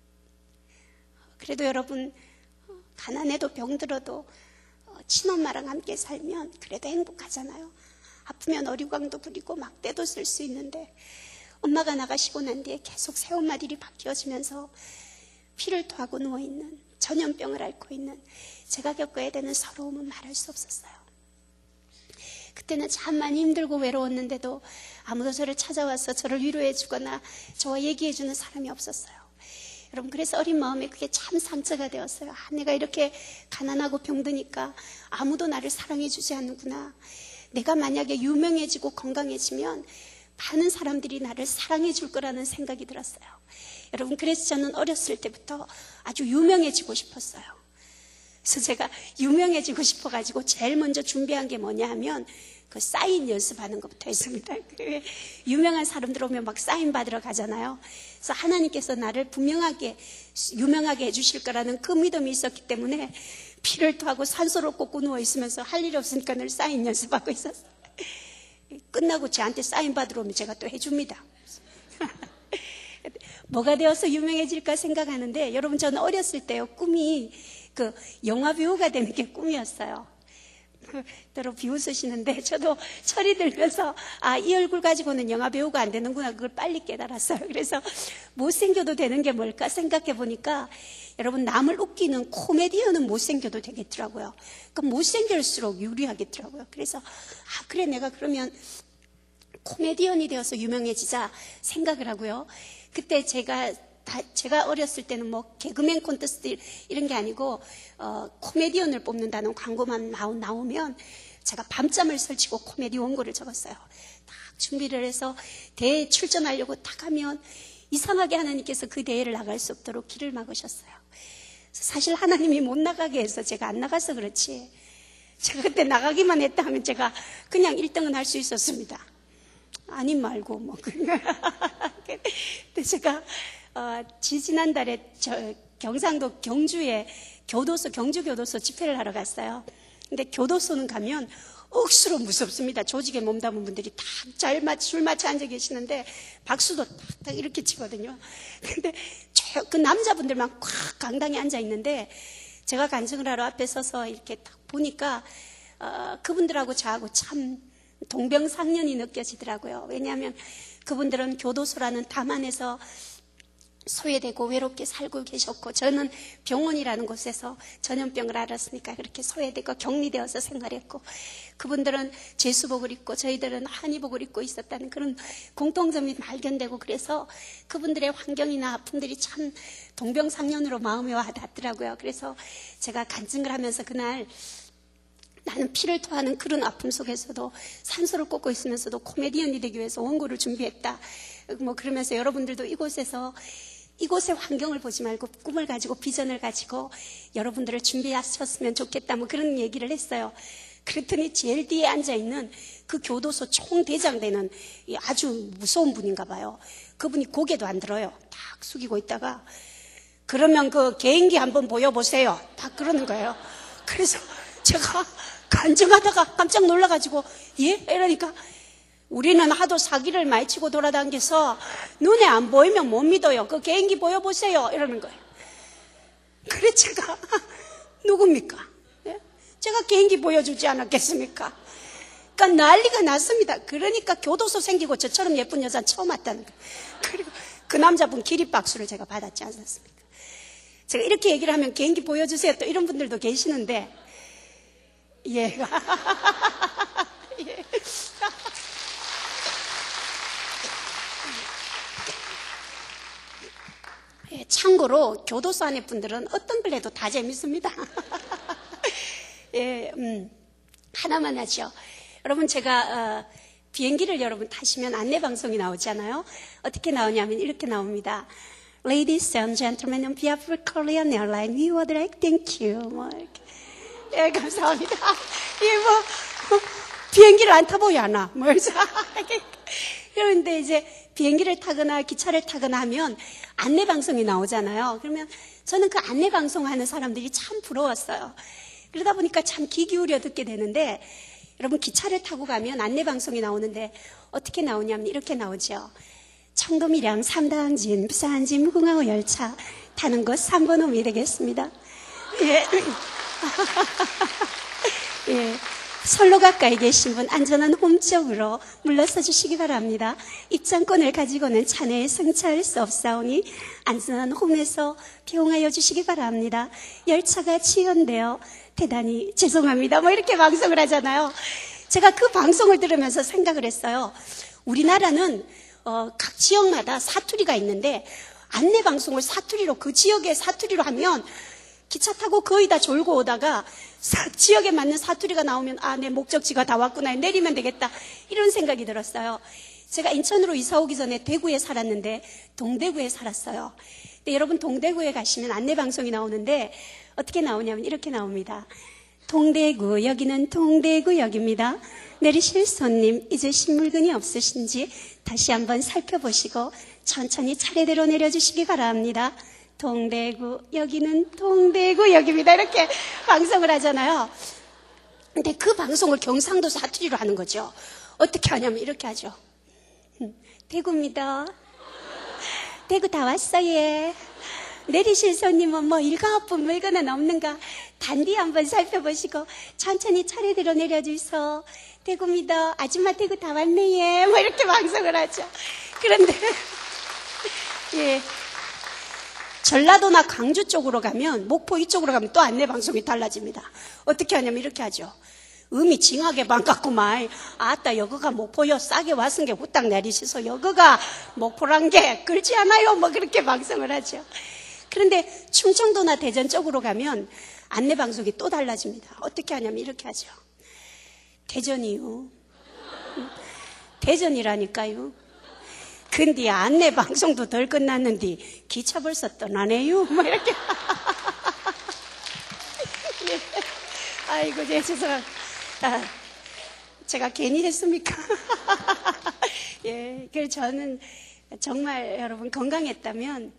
그래도 여러분, 가난해도 병들어도 친엄마랑 함께 살면 그래도 행복하잖아요. 아프면 어리광도 부리고 막대도 쓸 수 있는데 엄마가 나가시고 난 뒤에 계속 새엄마들이 바뀌어지면서 피를 토하고 누워있는, 전염병을 앓고 있는 제가 겪어야 되는 서러움은 말할 수 없었어요. 그때는 참 많이 힘들고 외로웠는데도 아무도 저를 찾아와서 저를 위로해 주거나 저와 얘기해 주는 사람이 없었어요. 여러분, 그래서 어린 마음에 그게 참 상처가 되었어요. 내가 이렇게 가난하고 병드니까 아무도 나를 사랑해 주지 않는구나. 내가 만약에 유명해지고 건강해지면 많은 사람들이 나를 사랑해 줄 거라는 생각이 들었어요. 여러분, 그래서 저는 어렸을 때부터 아주 유명해지고 싶었어요. 그래서 제가 유명해지고 싶어가지고 제일 먼저 준비한 게 뭐냐 하면 그 사인 연습하는 것부터 했습니다. 유명한 사람들 오면 막 사인 받으러 가잖아요. 그래서 하나님께서 나를 분명하게 유명하게 해주실 거라는 그 믿음이 있었기 때문에 피를 토하고 산소를 꽂고 누워있으면서 할 일이 없으니까 늘 사인 연습하고 있었어요. 끝나고 저한테 사인 받으러 오면 제가 또 해줍니다. 뭐가 되어서 유명해질까 생각하는데, 여러분, 저는 어렸을 때요, 꿈이 그 영화 배우가 되는 게 꿈이었어요. 때로 비웃으시는데 저도 철이 들면서 이 얼굴 가지고는 영화 배우가 안 되는구나, 그걸 빨리 깨달았어요. 그래서 못생겨도 되는 게 뭘까 생각해 보니까 여러분, 남을 웃기는 코미디언은 못생겨도 되겠더라고요. 그럼 못생길수록 유리하겠더라고요. 그래서 그래, 내가 그러면 코미디언이 되어서 유명해지자 생각을 하고요. 그때 제가 제가 어렸을 때는 뭐 개그맨 콘테스트 이런 게 아니고 코미디언을 뽑는다는 광고만 나오면 제가 밤잠을 설치고 코미디 원고를 적었어요. 딱 준비를 해서 대회에 출전하려고 딱 하면 이상하게 하나님께서 그 대회를 나갈 수 없도록 길을 막으셨어요. 사실 하나님이 못 나가게 해서 제가 안 나가서 그렇지, 제가 그때 나가기만 했다 하면 제가 그냥 1등은 할 수 있었습니다. 아니 말고 뭐. 근데 제가 지난달에 경상도 경주에 경주교도소 집회를 하러 갔어요. 근데 교도소는 가면 억수로 무섭습니다. 조직에 몸담은 분들이 딱 줄 맞춰 앉아 계시는데 박수도 딱 이렇게 치거든요. 근데 그 남자분들만 꽉 강당에 앉아 있는데 제가 간증을 하러 앞에 서서 이렇게 딱 보니까 그분들하고 저하고 참 동병상련이 느껴지더라고요. 왜냐하면 그분들은 교도소라는 담 안에서 소외되고 외롭게 살고 계셨고, 저는 병원이라는 곳에서 전염병을 알았으니까 그렇게 소외되고 격리되어서 생활했고, 그분들은 제수복을 입고 저희들은 한의복을 입고 있었다는 그런 공통점이 발견되고, 그래서 그분들의 환경이나 아픔들이 참 동병상련으로 마음에 와 닿더라고요. 그래서 제가 간증을 하면서 그날 나는 피를 토하는 그런 아픔 속에서도 산소를 꽂고 있으면서도 코미디언이 되기 위해서 원고를 준비했다. 뭐 그러면서 여러분들도 이곳의 환경을 보지 말고 꿈을 가지고 비전을 가지고 여러분들을 준비하셨으면 좋겠다. 뭐 그런 얘기를 했어요. 그랬더니 제일 뒤에 앉아있는 그 교도소 총대장 되는 아주 무서운 분인가 봐요. 그분이 고개도 안 들어요. 딱 숙이고 있다가 그러면 그 개인기 한번 보여보세요. 딱 그러는 거예요. 그래서 제가 간증하다가 깜짝 놀라가지고 예? 이러니까 우리는 하도 사기를 많이 치고 돌아다녀서 눈에 안 보이면 못 믿어요. 그 개인기 보여보세요. 이러는 거예요. 그래 제가 누굽니까? 예? 제가 개인기 보여주지 않았겠습니까? 그러니까 난리가 났습니다. 그러니까 교도소 생기고 저처럼 예쁜 여자는 처음 왔다는 거예요. 그리고 그 남자분 기립박수를 제가 받았지 않았습니까? 제가 이렇게 얘기를 하면 개인기 보여주세요. 또 이런 분들도 계시는데 예. 예. 예, 참고로 교도소 안에 분들은 어떤 걸 해도 다 재밌습니다. 예, 하나만 하죠. 여러분 제가 비행기를 여러분 타시면 안내방송이 나오잖아요. 어떻게 나오냐면 이렇게 나옵니다. Ladies and gentlemen, on behalf of Korean Airlines, we would like thank you. 뭐 이렇게. 예, 감사합니다. 예, 비행기를 안 타보이 하나. 그런데 이제 비행기를 타거나 기차를 타거나 하면 안내방송이 나오잖아요. 그러면 저는 그 안내방송 하는 사람들이 참 부러웠어요. 그러다 보니까 참 귀 기울여 듣게 되는데, 여러분 기차를 타고 가면 안내방송이 나오는데 어떻게 나오냐면 이렇게 나오죠. 청도밀양 삼당진 부산진 무궁화호 열차 타는 것 3번홈이 되겠습니다. 예. 예, 선로 가까이 계신 분 안전한 홈 쪽으로 물러서 주시기 바랍니다. 입장권을 가지고는 차내에 승차할 수 없사오니 안전한 홈에서 비용하여 주시기 바랍니다. 열차가 지연되어 대단히 죄송합니다. 뭐 이렇게 방송을 하잖아요. 제가 그 방송을 들으면서 생각을 했어요. 우리나라는 각 지역마다 사투리가 있는데 안내방송을 사투리로, 그 지역의 사투리로 하면 기차 타고 거의 다 졸고 오다가 지역에 맞는 사투리가 나오면 아, 내 목적지가 다 왔구나, 내리면 되겠다, 이런 생각이 들었어요. 제가 인천으로 이사 오기 전에 대구에 살았는데 동대구에 살았어요. 근데 여러분 동대구에 가시면 안내방송이 나오는데 어떻게 나오냐면 이렇게 나옵니다. 동대구, 여기는 동대구역입니다. 내리실 손님 잊으신 물건이 없으신지 다시 한번 살펴보시고 천천히 차례대로 내려주시기 바랍니다. 동대구, 여기는 동대구역입니다. 이렇게 방송을 하잖아요. 근데 그 방송을 경상도 사투리로 하는 거죠. 어떻게 하냐면 이렇게 하죠. 대구입니다. 대구 다 왔어요. 예. 내리실 손님은 뭐 7분 물건은 없는가 단디 한번 살펴보시고 천천히 차례대로 내려주소. 대구입니다. 아줌마 대구 다 왔네. 예. 뭐 이렇게 방송을 하죠. 그런데 예. 전라도나 강주 쪽으로 가면, 목포 이쪽으로 가면 또 안내방송이 달라집니다. 어떻게 하냐면 이렇게 하죠. 음이 징하게 반갑구만. 아따, 여거가 목포요. 싸게 왔은 게 후딱 내리시소. 여거가 목포란 게 그렇지 않아요. 뭐 그렇게 방송을 하죠. 그런데 충청도나 대전 쪽으로 가면 안내 방송이 또 달라집니다. 어떻게 하냐면 이렇게 하죠. 대전이요. 대전이라니까요. 근데 안내 방송도 덜 끝났는데 기차 벌써 떠나네요. 뭐 이렇게. 네. 아이고, 네, 죄송합니다. 제가 괜히 했습니까? 예, 그래서 저는 정말 여러분 건강했다면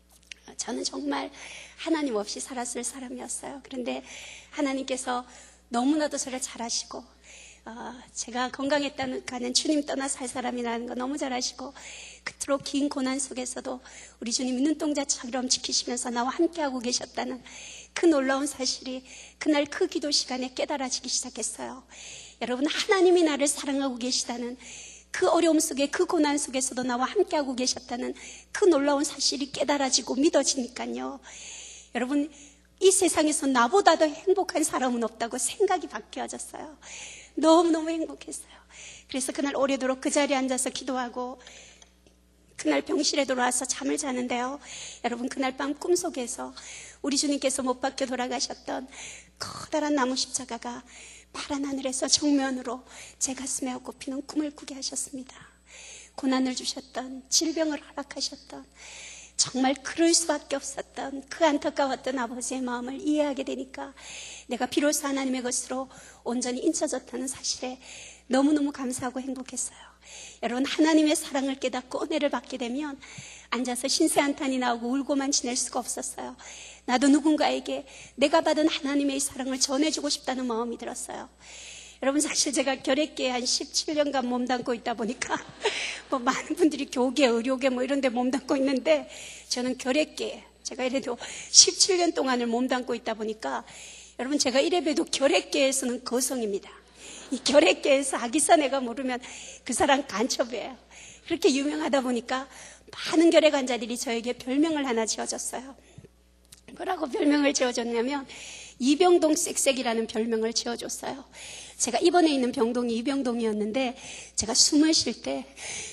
저는 정말 하나님 없이 살았을 사람이었어요. 그런데 하나님께서 너무나도 저를 잘하시고 제가 건강했다는 가는 주님 떠나 살 사람이라는 거 너무 잘하시고 그토록 긴 고난 속에서도 우리 주님이 눈동자처럼 지키시면서 나와 함께하고 계셨다는 그 놀라운 사실이 그날 그 기도 시간에 깨달아지기 시작했어요. 여러분, 하나님이 나를 사랑하고 계시다는 그 어려움 속에 그 고난 속에서도 나와 함께하고 계셨다는 그 놀라운 사실이 깨달아지고 믿어지니까요. 여러분, 이 세상에서 나보다 더 행복한 사람은 없다고 생각이 바뀌어졌어요. 너무너무 행복했어요. 그래서 그날 오래도록 그 자리에 앉아서 기도하고 그날 병실에 들어와서 잠을 자는데요. 여러분, 그날 밤 꿈속에서 우리 주님께서 못 박혀 돌아가셨던 커다란 나무 십자가가 파란 하늘에서 정면으로 제 가슴에 꼽히는 꿈을 꾸게 하셨습니다. 고난을 주셨던, 질병을 허락하셨던, 정말 그럴 수밖에 없었던 그 안타까웠던 아버지의 마음을 이해하게 되니까 내가 비로소 하나님의 것으로 온전히 인쳐졌다는 사실에 너무너무 감사하고 행복했어요. 여러분, 하나님의 사랑을 깨닫고 은혜를 받게 되면 앉아서 신세한탄이 나오고 울고만 지낼 수가 없었어요. 나도 누군가에게 내가 받은 하나님의 사랑을 전해주고 싶다는 마음이 들었어요. 여러분, 사실 제가 결핵계에 한 17년간 몸담고 있다 보니까 뭐 많은 분들이 교계, 의료계 뭐 이런 데 몸담고 있는데 저는 결핵계에 제가 이래도 17년 동안을 몸담고 있다 보니까 여러분, 제가 이래봬도 결핵계에서는 거성입니다. 이 결핵계에서 아기사내가 모르면 그 사람 간첩이에요. 그렇게 유명하다 보니까 많은 결핵 환자들이 저에게 별명을 하나 지어줬어요. 뭐라고 별명을 지어줬냐면 이병동 쌕쌕이라는 별명을 지어줬어요. 제가 입원해 있는 병동이 이병동이었는데 제가 숨을 쉴 때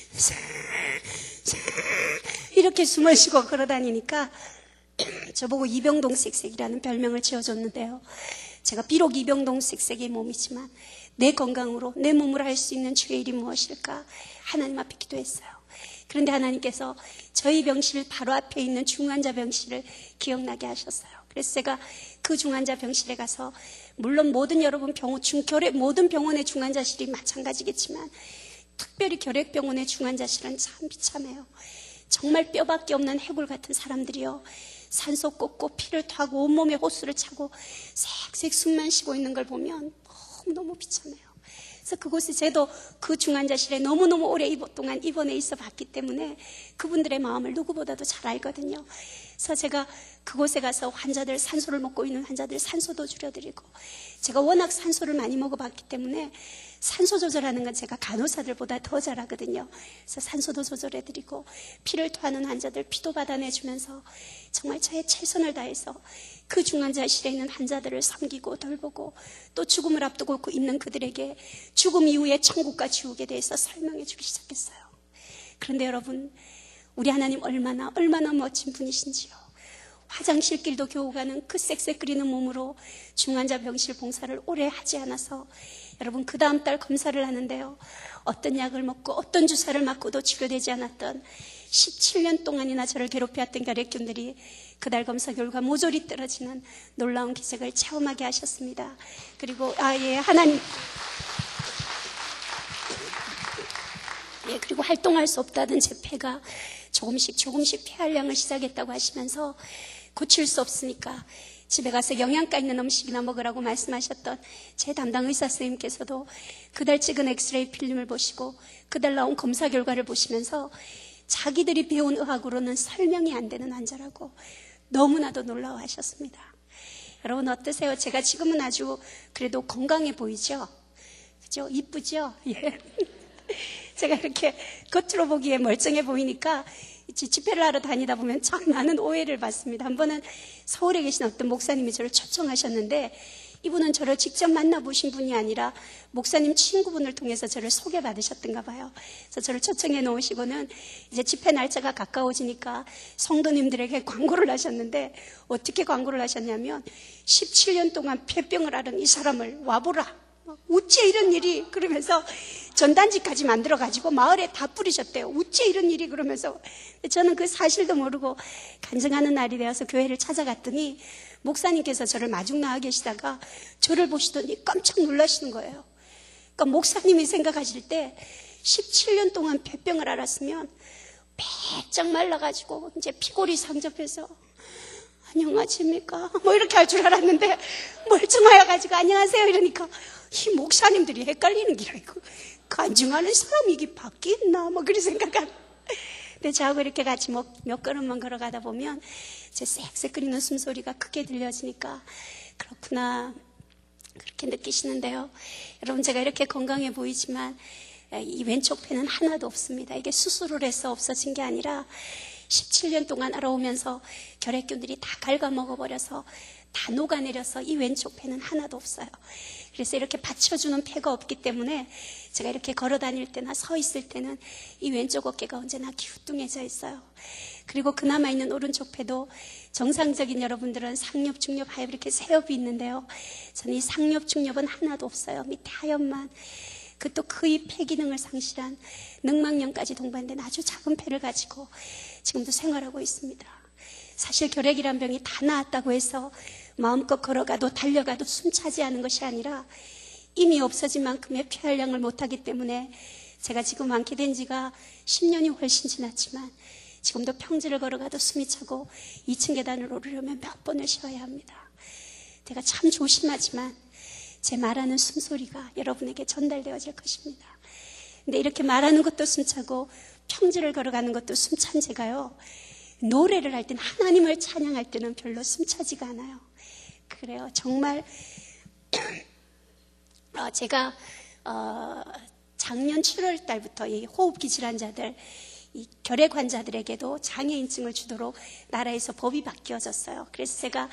이렇게 숨을 쉬고 걸어다니니까 저보고 이병동 쌕쌕이라는 별명을 지어줬는데요. 제가 비록 이병동 쌕쌕의 몸이지만 내 건강으로 내 몸으로 할 수 있는 주의 일이 무엇일까 하나님 앞에 기도했어요. 그런데 하나님께서 저희 병실 바로 앞에 있는 중환자 병실을 기억나게 하셨어요. 그래서 제가 그 중환자 병실에 가서 물론 모든 여러분 모든 병원의 중환자실이 마찬가지겠지만 특별히 결핵병원의 중환자실은 참 비참해요. 정말 뼈밖에 없는 해골 같은 사람들이요. 산소 꽂고 피를 토하고 온몸에 호수를 차고 색색 숨만 쉬고 있는 걸 보면 너무 비참해요. 그래서 그곳에 저도 그 중환자실에 너무너무 오랫동안 입원해 있어 봤기 때문에 그분들의 마음을 누구보다도 잘 알거든요. 그래서 제가 그곳에 가서 환자들, 산소를 먹고 있는 환자들 산소도 줄여드리고, 제가 워낙 산소를 많이 먹어봤기 때문에 산소 조절하는 건 제가 간호사들보다 더 잘하거든요. 그래서 산소도 조절해드리고 피를 토하는 환자들 피도 받아내주면서 정말 저의 최선을 다해서 그 중환자실에 있는 환자들을 섬기고 돌보고 또 죽음을 앞두고 있는 그들에게 죽음 이후의 천국과 지옥에 대해서 설명해 주기 시작했어요. 그런데 여러분, 우리 하나님 얼마나 멋진 분이신지요. 화장실 길도 겨우 가는 그 쌕쌕거리는 몸으로 중환자 병실 봉사를 오래 하지 않아서 여러분, 그 다음 달 검사를 하는데요, 어떤 약을 먹고 어떤 주사를 맞고도 치료되지 않았던 17년 동안이나 저를 괴롭혀왔던 결핵균들이 그달 검사 결과 모조리 떨어지는 놀라운 기적을 체험하게 하셨습니다. 그리고 하나님, 그리고 활동할 수 없다던 제 폐가 조금씩 폐활량을 시작했다고 하시면서 고칠 수 없으니까 집에 가서 영양가 있는 음식이나 먹으라고 말씀하셨던 제 담당 의사 선생님께서도 그달 찍은 엑스레이 필름을 보시고 그달 나온 검사 결과를 보시면서 자기들이 배운 의학으로는 설명이 안 되는 환자라고 너무나도 놀라워하셨습니다. 여러분, 어떠세요? 제가 지금은 아주 그래도 건강해 보이죠? 그죠? 이쁘죠? 예. 제가 이렇게 겉으로 보기에 멀쩡해 보이니까 집회를 하러 다니다 보면 참 많은 오해를 받습니다. 한 번은 서울에 계신 어떤 목사님이 저를 초청하셨는데 이분은 저를 직접 만나보신 분이 아니라 목사님 친구분을 통해서 저를 소개받으셨던가 봐요. 그래서 저를 초청해 놓으시고는 이제 집회 날짜가 가까워지니까 성도님들에게 광고를 하셨는데, 어떻게 광고를 하셨냐면 17년 동안 폐병을 앓은 이 사람을 와보라, 어째 이런 일이, 그러면서 전단지까지 만들어가지고 마을에 다 뿌리셨대요. 어째 이런 일이, 그러면서. 저는 그 사실도 모르고 간증하는 날이 되어서 교회를 찾아갔더니 목사님께서 저를 마중 나와 계시다가 저를 보시더니 깜짝 놀라시는 거예요. 그러니까 목사님이 생각하실 때 17년 동안 폐병을 앓았으면 배쩍 말라가지고 이제 피골이 상접해서 안녕하십니까 뭐 이렇게 할 줄 알았는데, 멀쩡하여가지고 안녕하세요 이러니까 이 목사님들이 헷갈리는 기라, 이거 간증하는 사람이 이게 밖에 있나 뭐 그런 생각을. 근데 저하고 이렇게 같이 몇 걸음만 걸어가다 보면 제 쌕쌕거리는 숨소리가 크게 들려지니까 그렇구나 그렇게 느끼시는데요. 여러분, 제가 이렇게 건강해 보이지만 이 왼쪽 폐는 하나도 없습니다. 이게 수술을 해서 없어진 게 아니라 17년 동안 알아오면서 결핵균들이 다 갉아먹어버려서 다 녹아내려서 이 왼쪽 폐는 하나도 없어요. 그래서 이렇게 받쳐주는 폐가 없기 때문에 제가 이렇게 걸어 다닐 때나 서 있을 때는 이 왼쪽 어깨가 언제나 기우뚱해져 있어요. 그리고 그나마 있는 오른쪽 폐도 정상적인 여러분들은 상엽, 중엽, 하엽 이렇게 세 옆이 있는데요. 저는 이 상엽, 중엽은 하나도 없어요. 밑에 하엽만. 그 또 거의 폐 기능을 상실한 늑막염까지 동반된 아주 작은 폐를 가지고 지금도 생활하고 있습니다. 사실 결핵이란 병이 다 나았다고 해서 마음껏 걸어가도 달려가도 숨 차지 않은 것이 아니라 이미 없어진 만큼의 폐활량을 못하기 때문에 제가 지금 완쾌 된 지가 10년이 훨씬 지났지만 지금도 평지를 걸어가도 숨이 차고 2층 계단을 오르려면 몇 번을 쉬어야 합니다. 제가 참 조심하지만 제 말하는 숨소리가 여러분에게 전달되어질 것입니다. 근데 이렇게 말하는 것도 숨차고 평지를 걸어가는 것도 숨찬 제가요, 노래를 할 때는, 하나님을 찬양할 때는 별로 숨차지가 않아요. 그래요. 정말 제가 작년 7월 달부터 이 호흡기 질환자들, 이 결핵 환자들에게도 장애인증을 주도록 나라에서 법이 바뀌어졌어요. 그래서 제가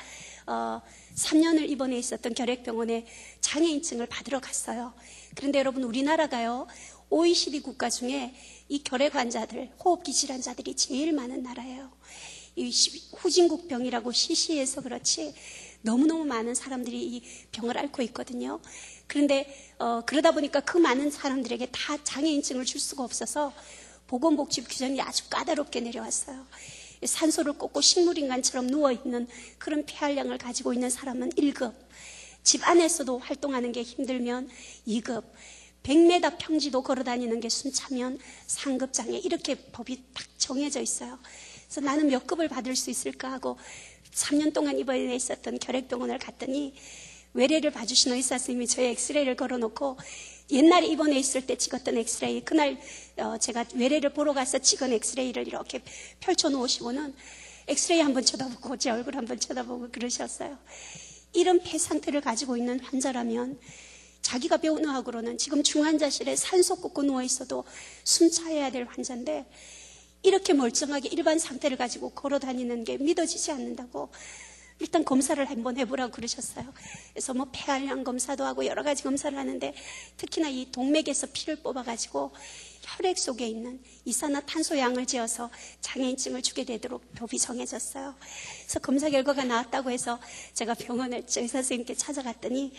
3년을 입원해 있었던 결핵병원에 장애인증을 받으러 갔어요. 그런데 여러분, 우리나라가요, OECD 국가 중에 이 결핵 환자들, 호흡기 질환자들이 제일 많은 나라예요. 이 후진국병이라고 시시해서 그렇지 너무너무 많은 사람들이 이 병을 앓고 있거든요. 그런데 그러다 보니까 그 많은 사람들에게 다 장애인증을 줄 수가 없어서 보건복지부 규정이 아주 까다롭게 내려왔어요. 산소를 꽂고 식물인간처럼 누워있는 그런 폐활량을 가지고 있는 사람은 1급, 집 안에서도 활동하는 게 힘들면 2급, 100m 평지도 걸어다니는 게 숨차면 3급 장애, 이렇게 법이 딱 정해져 있어요. 그래서 나는 몇 급을 받을 수 있을까 하고 3년 동안 입원해 있었던 결핵병원을 갔더니 외래를 봐주신 의사 선생님이 저의 엑스레이를 걸어놓고 옛날에 입원해 있을 때 찍었던 엑스레이, 그날 제가 외래를 보러 가서 찍은 엑스레이를 이렇게 펼쳐놓으시고는 엑스레이 한번 쳐다보고 제 얼굴 한번 쳐다보고 그러셨어요. 이런 폐 상태를 가지고 있는 환자라면 자기가 배운 의학으로는 지금 중환자실에 산소 꽂고 누워있어도 숨차야 될 환자인데 이렇게 멀쩡하게 일반 상태를 가지고 걸어다니는 게 믿어지지 않는다고 일단 검사를 한번 해보라고 그러셨어요. 그래서 뭐 폐활량 검사도 하고 여러 가지 검사를 하는데 특히나 이 동맥에서 피를 뽑아가지고 혈액 속에 있는 이산화탄소양을 재어서 장애인증을 주게 되도록 법이 정해졌어요. 그래서 검사 결과가 나왔다고 해서 제가 병원을 의사 선생님께 찾아갔더니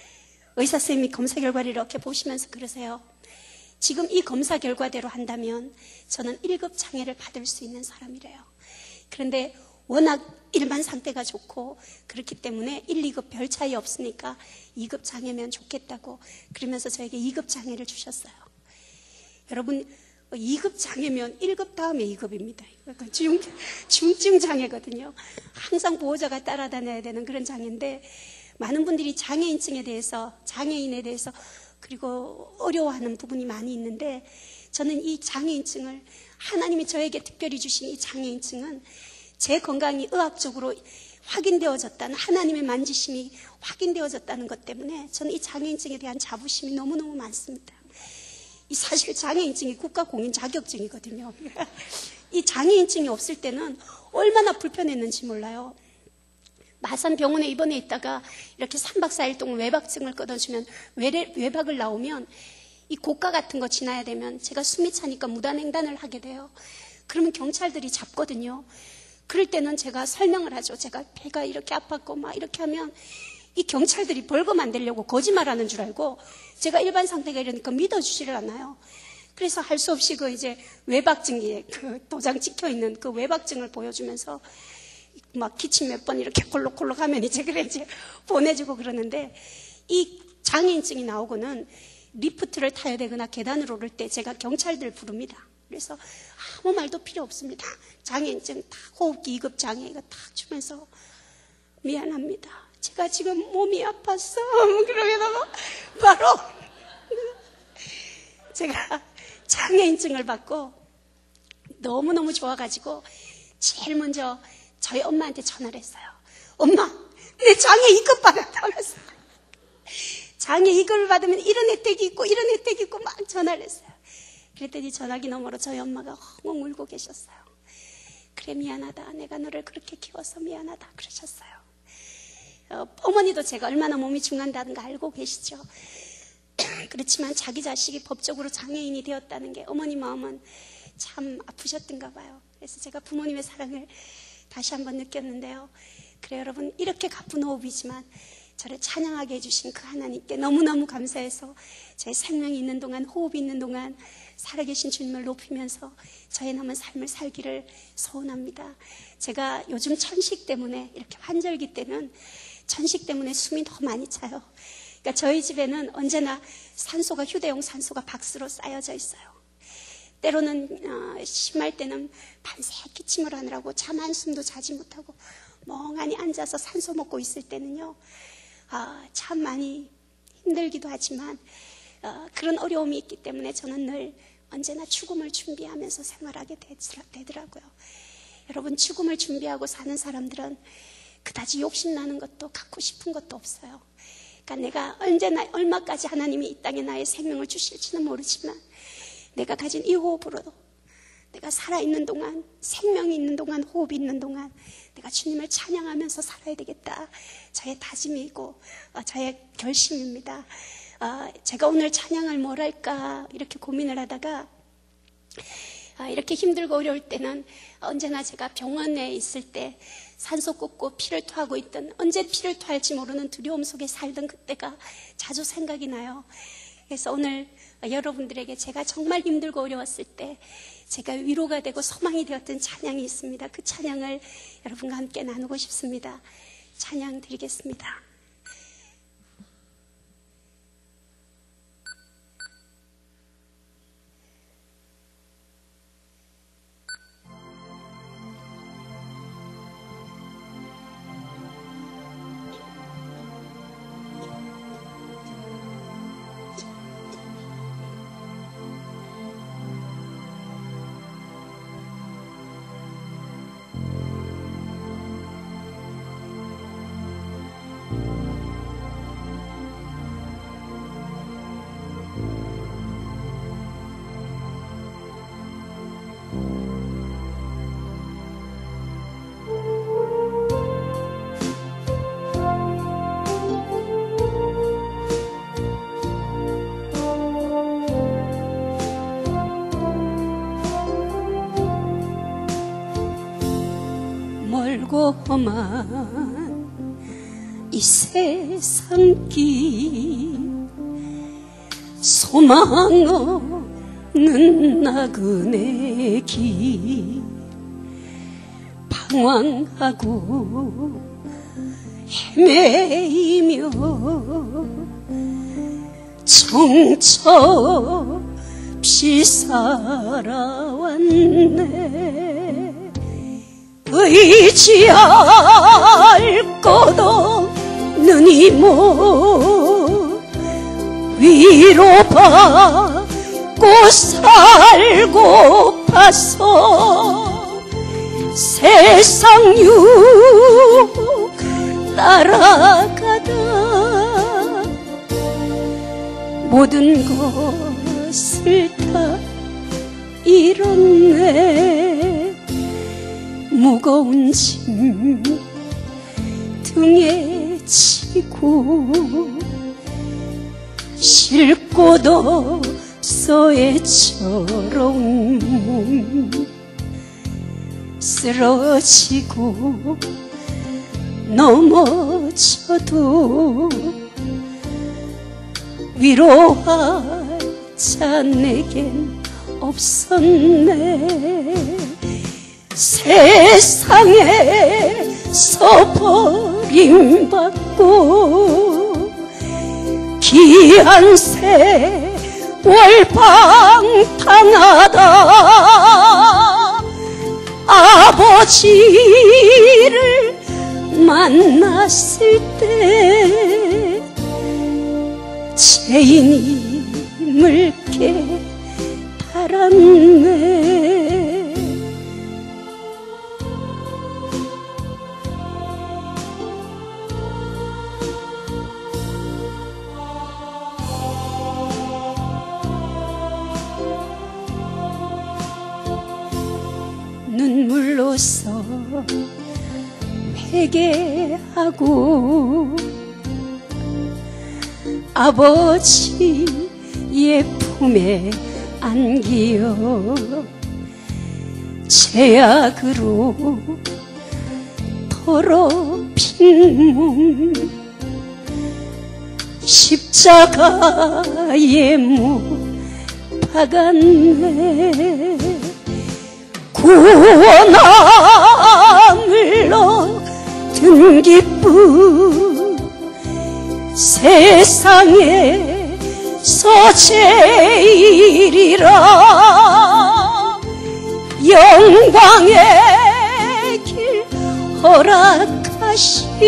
의사 선생님이 검사 결과를 이렇게 보시면서 그러세요. 지금 이 검사 결과대로 한다면 저는 1급 장애를 받을 수 있는 사람이래요. 그런데 워낙 일반 상태가 좋고 그렇기 때문에 1, 2급 별 차이 없으니까 2급 장애면 좋겠다고 그러면서 저에게 2급 장애를 주셨어요. 여러분, 2급 장애면 1급 다음에 2급입니다. 약간 중증 장애거든요. 항상 보호자가 따라다녀야 되는 그런 장애인데 많은 분들이 장애인증에 대해서, 장애인에 대해서 그리고 어려워하는 부분이 많이 있는데 저는 이 장애인증을, 하나님이 저에게 특별히 주신 이 장애인증은 제 건강이 의학적으로 확인되어졌다는, 하나님의 만지심이 확인되어졌다는 것 때문에 저는 이 장애인증에 대한 자부심이 너무너무 많습니다. 이 사실 장애인증이 국가공인 자격증이거든요. 이 장애인증이 없을 때는 얼마나 불편했는지 몰라요. 마산 병원에 입원해 있다가 이렇게 3박 4일 동안 외박증을 끊어주면 외박을 나오면 이 고가 같은 거 지나야 되면 제가 숨이 차니까 무단횡단을 하게 돼요. 그러면 경찰들이 잡거든요. 그럴 때는 제가 설명을 하죠. 제가 배가 이렇게 아팠고 막 이렇게 하면 이 경찰들이 벌금 안 내려고 거짓말하는 줄 알고 제가 일반 상태가 이러니까 믿어주지를 않아요. 그래서 할 수 없이 그 이제 외박증에 그 도장 찍혀 있는 그 외박증을 보여주면서 막 기침 몇 번 이렇게 콜록콜록 하면 이제 그래 이제 보내주고 그러는데, 이 장애인증이 나오고는 리프트를 타야 되거나 계단을 오를 때 제가 경찰들 부릅니다. 그래서 아무 말도 필요 없습니다. 장애인증 딱 호흡기 2급 장애 이거 딱 주면서 미안합니다. 제가 지금 몸이 아팠어. 그러면 바로 제가 장애인증을 받고 너무너무 좋아가지고 제일 먼저 저희 엄마한테 전화를 했어요. 엄마, 내 장애 2급 받았다면서. 장애 2급을 받으면 이런 혜택이 있고 이런 혜택이 있고 막 전화를 했어요. 그랬더니 전화기 너머로 저희 엄마가 엉엉 울고 계셨어요. 그래, 미안하다. 내가 너를 그렇게 키워서 미안하다 그러셨어요. 어머니도 제가 얼마나 몸이 중한다는 거 알고 계시죠. 그렇지만 자기 자식이 법적으로 장애인이 되었다는 게 어머니 마음은 참 아프셨던가 봐요. 그래서 제가 부모님의 사랑을 다시 한번 느꼈는데요. 그래, 여러분, 이렇게 가쁜 호흡이지만 저를 찬양하게 해주신 그 하나님께 너무너무 감사해서 제 생명이 있는 동안, 호흡이 있는 동안 살아계신 주님을 높이면서 저의 남은 삶을 살기를 소원합니다. 제가 요즘 천식 때문에, 이렇게 환절기 때는 천식 때문에 숨이 너무 많이 차요. 그러니까 저희 집에는 언제나 산소가, 휴대용 산소가 박스로 쌓여져 있어요. 때로는 심할 때는 밤새 기침을 하느라고 잠 한숨도 자지 못하고 멍하니 앉아서 산소 먹고 있을 때는요, 참 많이 힘들기도 하지만 그런 어려움이 있기 때문에 저는 늘 언제나 죽음을 준비하면서 생활하게 되더라고요. 여러분, 죽음을 준비하고 사는 사람들은 그다지 욕심나는 것도 갖고 싶은 것도 없어요. 그러니까 내가 언제나 얼마까지 하나님이 이 땅에 나의 생명을 주실지는 모르지만 내가 가진 이 호흡으로도 내가 살아있는 동안, 생명이 있는 동안, 호흡이 있는 동안 내가 주님을 찬양하면서 살아야 되겠다. 저의 다짐이고 저의 결심입니다. 제가 오늘 찬양을 뭘 할까 이렇게 고민을 하다가 이렇게 힘들고 어려울 때는 언제나 제가 병원에 있을 때 산소 꽂고 피를 토하고 있던, 언제 피를 토할지 모르는 두려움 속에 살던 그때가 자주 생각이 나요. 그래서 오늘 여러분들에게 제가 정말 힘들고 어려웠을 때 제가 위로가 되고 소망이 되었던 찬양이 있습니다. 그 찬양을 여러분과 함께 나누고 싶습니다. 찬양 드리겠습니다. 멀고만 이 세상길 소망 없는 나그네 길 방황하고 헤매이며 정처없이 살아왔네. 의지할 것 없는 이모 위로받고 살고파서 세상 육 따라가다 모든 것을 다 잃었네. 무거운 짐 등에 지고 쉴 곳 없어 애처로운 몸 쓰러지고 넘어져도 위로할 자 내겐 없었네. 세상에서 버림받고 귀한 세월 방탕하다 아버지를 만났을 때 죄인임을 깨달았네. 눈물로써 회개하고 아버지의 품에 안기어 죄악으로 더럽힌 몸 십자가에 못 박았네. 구원함을 얻은 기쁨 세상에서 제일이라 영광의 길 허락하시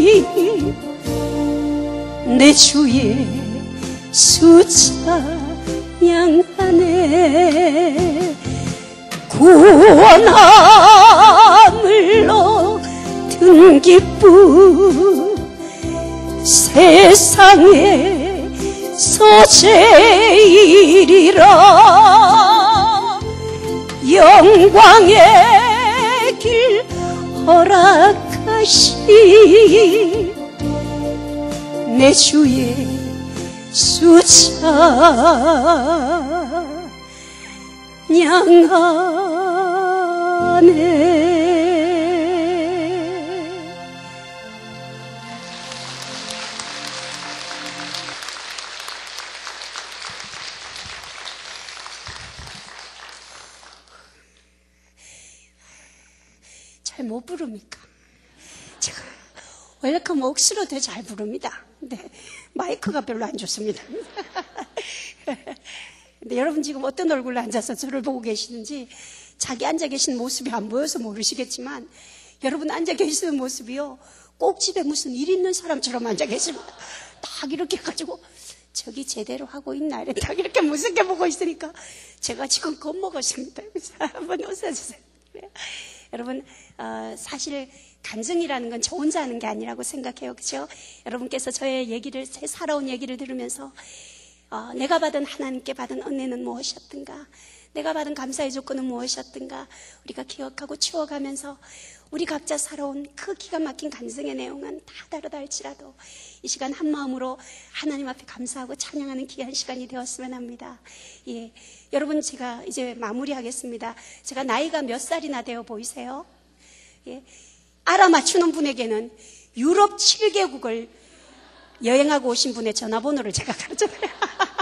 내 주의 찬양하네. 구원함을 얻은 기쁨 세상에서 제일이라 영광의 길 허락하시 내 주의 찬양하네. 잘 못 부릅니까? 제가 웰컴 억수로 더 잘 부릅니다. 근데 마이크가 별로 안 좋습니다. 근데 여러분 지금 어떤 얼굴로 앉아서 저를 보고 계시는지 자기 앉아 계신 모습이 안 보여서 모르시겠지만 여러분 앉아 계시는 모습이요 꼭 집에 무슨 일 있는 사람처럼 앉아 계십니다. 딱 이렇게 해가지고 저기 제대로 하고 있나 이래 딱 이렇게 무섭게 보고 있으니까 제가 지금 겁먹었습니다. 한번 웃어주세요. 여러분 사실 간증이라는 건 저 혼자 하는 게 아니라고 생각해요. 그렇죠? 여러분께서 저의 얘기를 제 살아온 얘기를 들으면서 내가 받은 하나님께 받은 은혜는 무엇이었던가, 내가 받은 감사의 조건은 무엇이었던가 우리가 기억하고 추억하면서 우리 각자 살아온 그 기가 막힌 간증의 내용은 다 다르다 할지라도 이 시간 한 마음으로 하나님 앞에 감사하고 찬양하는 귀한 시간이 되었으면 합니다. 예, 여러분 제가 이제 마무리하겠습니다. 제가 나이가 몇 살이나 되어 보이세요? 예, 알아맞추는 분에게는 유럽 7개국을 여행하고 오신 분의 전화번호를 제가 가르쳐드려요.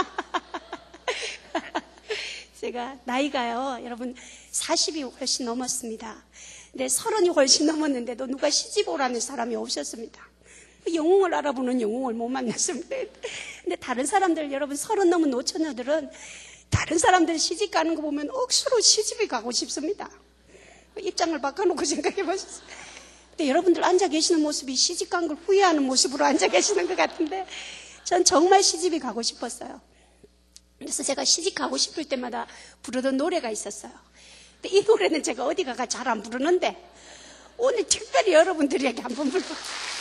제가 나이가요, 여러분 40이 훨씬 넘었습니다. 근데 30이 훨씬 넘었는데도 누가 시집 오라는 사람이 없었습니다. 영웅을 알아보는 영웅을 못 만났습니다. 근데 다른 사람들, 여러분 30 넘은 노처녀들은 다른 사람들 시집 가는 거 보면 억수로 시집이 가고 싶습니다. 입장을 바꿔놓고 생각해 보셨어요. 근데 여러분들 앉아 계시는 모습이 시집 간 걸 후회하는 모습으로 앉아 계시는 것 같은데 전 정말 시집이 가고 싶었어요. 그래서 제가 시집 가고 싶을 때마다 부르던 노래가 있었어요. 근데 이 노래는 제가 어디 가가 잘 안 부르는데 오늘 특별히 여러분들에게 한번 불러.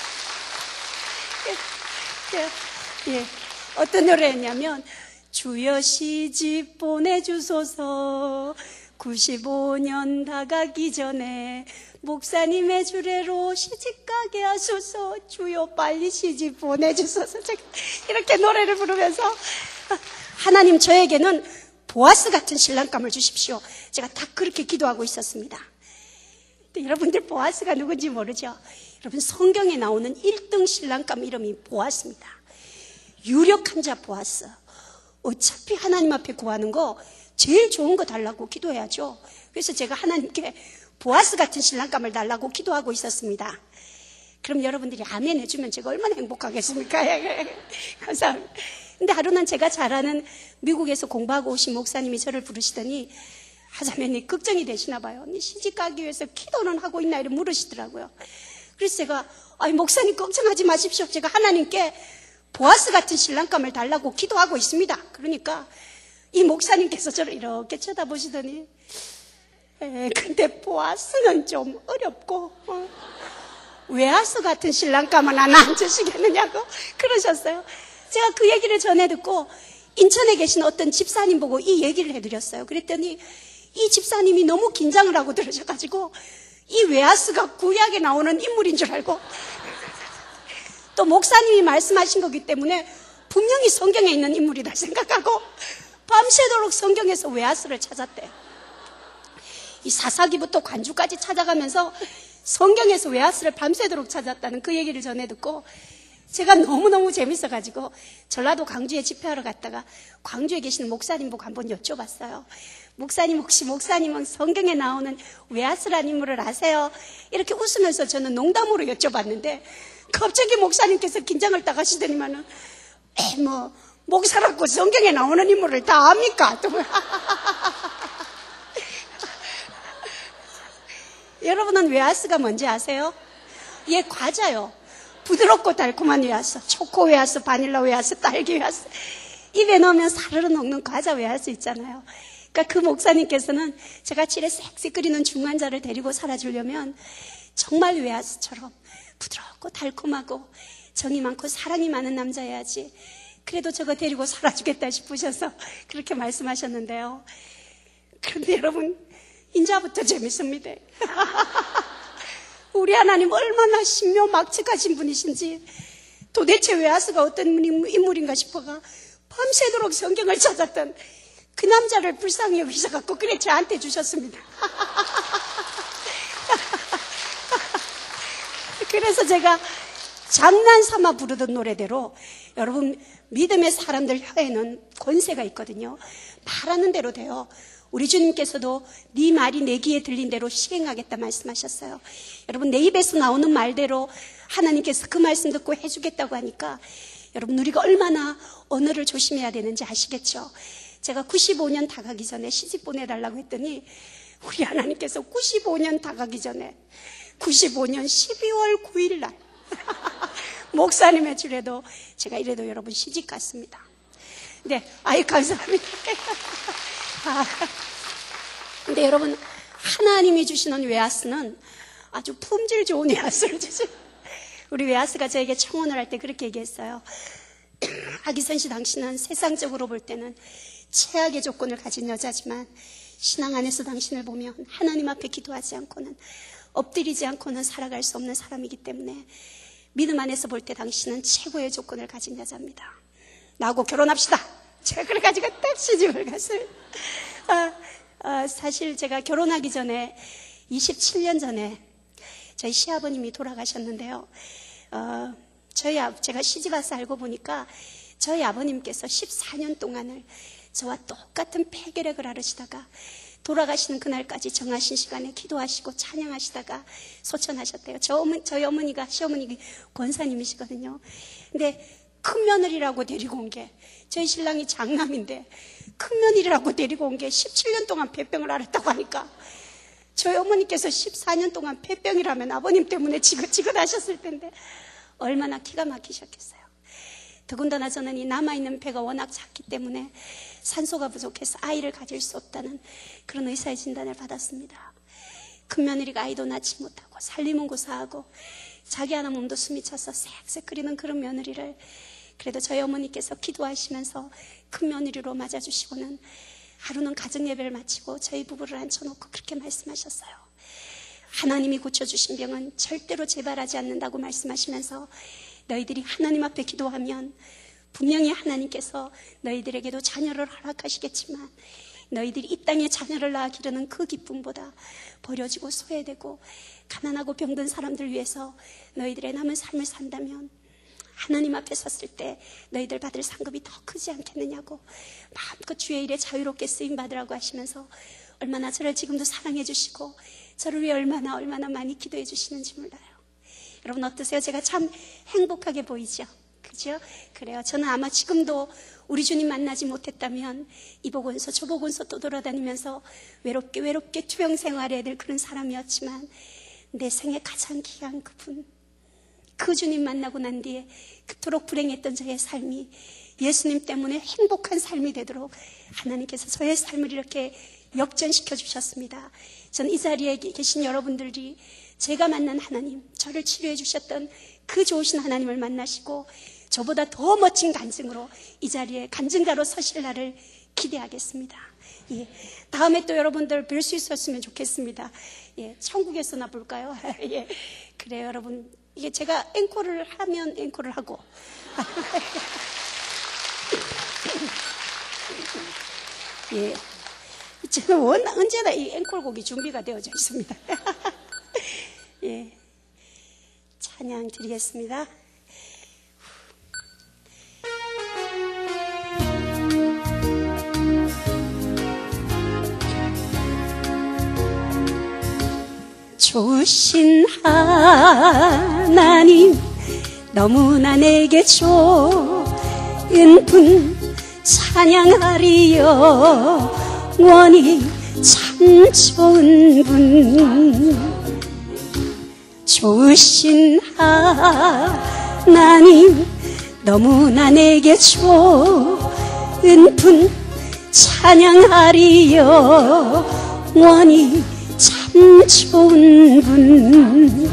예, 어떤 노래였냐면 주여 시집 보내주소서 95년 다 가기 전에 목사님의 주례로 시집가게 하소서, 주여 빨리 시집 보내주소서. 제가 이렇게 노래를 부르면서 하나님 저에게는 보아스 같은 신랑감을 주십시오. 제가 딱 그렇게 기도하고 있었습니다. 여러분들 보아스가 누군지 모르죠? 여러분 성경에 나오는 1등 신랑감 이름이 보아스입니다. 유력한 자 보아스. 어차피 하나님 앞에 구하는 거 제일 좋은 거 달라고 기도해야죠. 그래서 제가 하나님께 보아스 같은 신랑감을 달라고 기도하고 있었습니다. 그럼 여러분들이 아멘 해주면 제가 얼마나 행복하겠습니까? 감사합니다. 근데 하루는 제가 잘 아는 미국에서 공부하고 오신 목사님이 저를 부르시더니 하자면이 걱정이 되시나 봐요. 네 시집 가기 위해서 기도는 하고 있나 이렇게 물으시더라고요. 그래서 제가 아니 목사님 걱정하지 마십시오. 제가 하나님께 보아스 같은 신랑감을 달라고 기도하고 있습니다. 그러니까 이 목사님께서 저를 이렇게 쳐다보시더니 근데 보아스는 좀 어렵고 웨하스 같은 신랑감은 하나 안 주시겠느냐고 그러셨어요. 제가 그 얘기를 전해 듣고 인천에 계신 어떤 집사님 보고 이 얘기를 해드렸어요. 그랬더니 이 집사님이 너무 긴장을 하고 들으셔가지고 이 웨하스가 구약에 나오는 인물인 줄 알고 또 목사님이 말씀하신 거기 때문에 분명히 성경에 있는 인물이다 생각하고 밤새도록 성경에서 웨하스를 찾았대요. 이 사사기부터 관주까지 찾아가면서 성경에서 웨하스를 밤새도록 찾았다는 그 얘기를 전해 듣고 제가 너무너무 재밌어가지고 전라도 광주에 집회하러 갔다가 광주에 계시는 목사님 보고 한번 여쭤봤어요. 목사님 혹시 목사님은 성경에 나오는 웨하스라는 인물을 아세요? 이렇게 웃으면서 저는 농담으로 여쭤봤는데 갑자기 목사님께서 긴장을 딱 하시더니만은 목사라고 성경에 나오는 인물을 다 압니까? 여러분은 웨하스가 뭔지 아세요? 얘 과자요. 부드럽고 달콤한 웨하스, 초코 웨하스, 바닐라 웨하스, 딸기 웨하스. 입에 넣으면 사르르 녹는 과자 웨하스 있잖아요. 그러니까 그 목사님께서는 제가 칠에 쌕쌕 끓이는 중환자를 데리고 살아주려면 정말 웨하스처럼 부드럽고 달콤하고 정이 많고 사랑이 많은 남자여야지. 그래도 저거 데리고 살아주겠다 싶으셔서 그렇게 말씀하셨는데요. 그런데 여러분 인자부터 재밌습니다. 우리 하나님 얼마나 신묘막측하신 분이신지 도대체 웨하스가 어떤 인물인가 싶어가 밤새도록 성경을 찾았던 그 남자를 불쌍히 여기셔갖고 그래 저한테 주셨습니다. 그래서 제가 장난삼아 부르던 노래대로 여러분 믿음의 사람들 혀에는 권세가 있거든요. 말하는 대로 돼요. 우리 주님께서도 네 말이 내 귀에 들린 대로 시행하겠다 말씀하셨어요. 여러분 내 입에서 나오는 말대로 하나님께서 그 말씀 듣고 해주겠다고 하니까 여러분 우리가 얼마나 언어를 조심해야 되는지 아시겠죠? 제가 95년 다 가기 전에 시집 보내달라고 했더니 우리 하나님께서 95년 다 가기 전에 95년 12월 9일 날 목사님의 주례도 제가 이래도 여러분 시집 갔습니다. 네, 아이 감사합니다. 근데 여러분 하나님이 주시는 웨하스는 아주 품질 좋은 웨하스를 주세요. 우리 웨하스가 저에게 청혼을 할 때 그렇게 얘기했어요. 아기선 씨 당신은 세상적으로 볼 때는 최악의 조건을 가진 여자지만 신앙 안에서 당신을 보면 하나님 앞에 기도하지 않고는 엎드리지 않고는 살아갈 수 없는 사람이기 때문에 믿음 안에서 볼 때 당신은 최고의 조건을 가진 여자입니다. 나하고 결혼합시다. 제가 그래가지고 딱 시집을 갔어요. 사실 제가 결혼하기 전에 27년 전에 저희 시아버님이 돌아가셨는데요. 제가 시집 와서 알고 보니까 저희 아버님께서 14년 동안을 저와 똑같은 폐결핵을 앓으시다가 돌아가시는 그날까지 정하신 시간에 기도하시고 찬양하시다가 소천하셨대요. 저희 어머니가 시어머니 권사님이시거든요. 근데 큰 며느리라고 데리고 온 게 저희 신랑이 장남인데 큰 며느리라고 데리고 온 게 17년 동안 폐병을 앓았다고 하니까 저희 어머니께서 14년 동안 폐병이라면 아버님 때문에 지긋지긋하셨을 텐데 얼마나 기가 막히셨겠어요. 더군다나 저는 이 남아있는 배가 워낙 작기 때문에 산소가 부족해서 아이를 가질 수 없다는 그런 의사의 진단을 받았습니다. 큰 며느리가 아이도 낳지 못하고 살림은 고사하고 자기 하나 몸도 숨이 차서 쌕쌕 끓이는 그런 며느리를 그래도 저희 어머니께서 기도하시면서 큰 며느리로 맞아주시고는 하루는 가정예배를 마치고 저희 부부를 앉혀놓고 그렇게 말씀하셨어요. 하나님이 고쳐주신 병은 절대로 재발하지 않는다고 말씀하시면서 너희들이 하나님 앞에 기도하면 분명히 하나님께서 너희들에게도 자녀를 허락하시겠지만 너희들이 이 땅에 자녀를 낳아 기르는 그 기쁨보다 버려지고 소외되고 가난하고 병든 사람들 위해서 너희들의 남은 삶을 산다면 하나님 앞에 섰을 때 너희들 받을 상급이 더 크지 않겠느냐고 마음껏 주의 일에 자유롭게 쓰임받으라고 하시면서 얼마나 저를 지금도 사랑해 주시고 저를 위해 얼마나 많이 기도해 주시는지 몰라요. 여러분 어떠세요? 제가 참 행복하게 보이죠? 그죠? 그래요. 저는 아마 지금도 우리 주님 만나지 못했다면 이 복원서 저 복원서 또 돌아다니면서 외롭게 투병 생활해야 될 그런 사람이었지만 내 생에 가장 귀한 그분, 그 주님 만나고 난 뒤에 그토록 불행했던 저의 삶이 예수님 때문에 행복한 삶이 되도록 하나님께서 저의 삶을 이렇게 역전시켜 주셨습니다. 전 이 자리에 계신 여러분들이 제가 만난 하나님, 저를 치료해 주셨던 그 좋으신 하나님을 만나시고 저보다 더 멋진 간증으로 이 자리에 간증자로 서실 날을 기대하겠습니다. 예, 다음에 또 여러분들 뵐 수 있었으면 좋겠습니다. 예, 천국에서나 볼까요? 예, 그래요 여러분. 이게 제가 앵콜을 하면 앵콜을 하고 예, 저는 언제나 이 앵콜곡이 준비가 되어져 있습니다. 예, 찬양 드리겠습니다. 좋으신 하나님 너무나 내게 좋은 분 찬양하리여 원히 참 좋은 분 좋으신 하나님 너무나 내게 좋은 분 찬양하리여 원히 참 좋은 분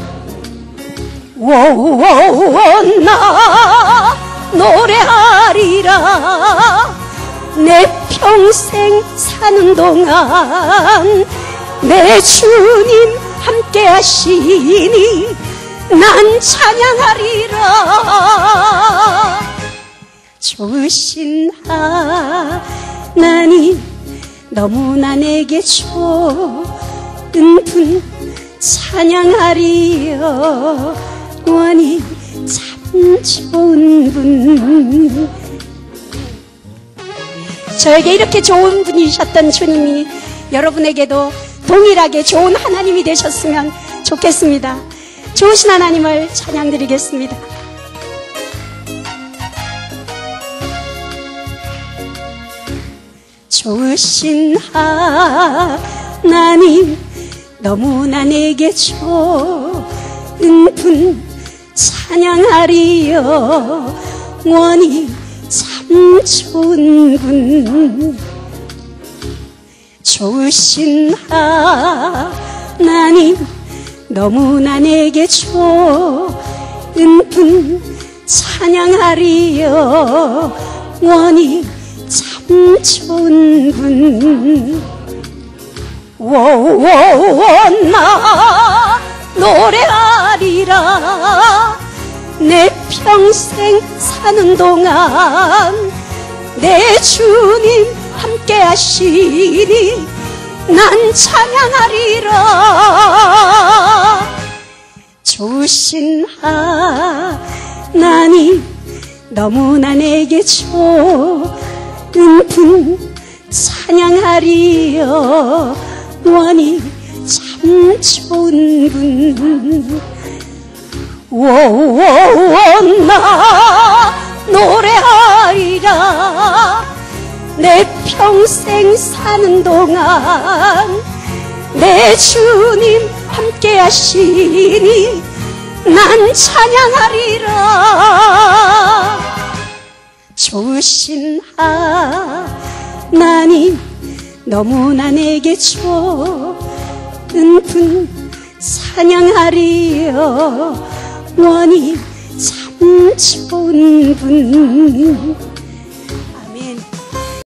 나 노래하리라 내 평생 사는 동안 내 주님 함께 하시니 난 찬양하리라 좋으신 하나님 너무나 내게 좋은 분 찬양하리여 원히 참 좋은 분 저에게 이렇게 좋은 분이셨던 주님이 여러분에게도 동일하게 좋은 하나님이 되셨으면 좋겠습니다. 좋으신 하나님을 찬양드리겠습니다. 좋으신 하나님 너무나 내게 좋은 분 찬양하리여 원히 참 좋은 분 좋으신 하나님 너무나 내게 좋은 분 찬양하리여 원히 참 좋은 분 나 노래하리라 내 평생 사는 동안 내 주님 함께 하시니 난 찬양하리라 좋으신 하나님 너무나 내게 좋은 분 찬양하리여 원히 참 좋은 분 나 노래하리라 내 평생 사는 동안 내 주님 함께 하시니 난 찬양하리라 좋으신 하나님 너무나 내게 좋은 분 찬양하리여 원히 참 좋은 분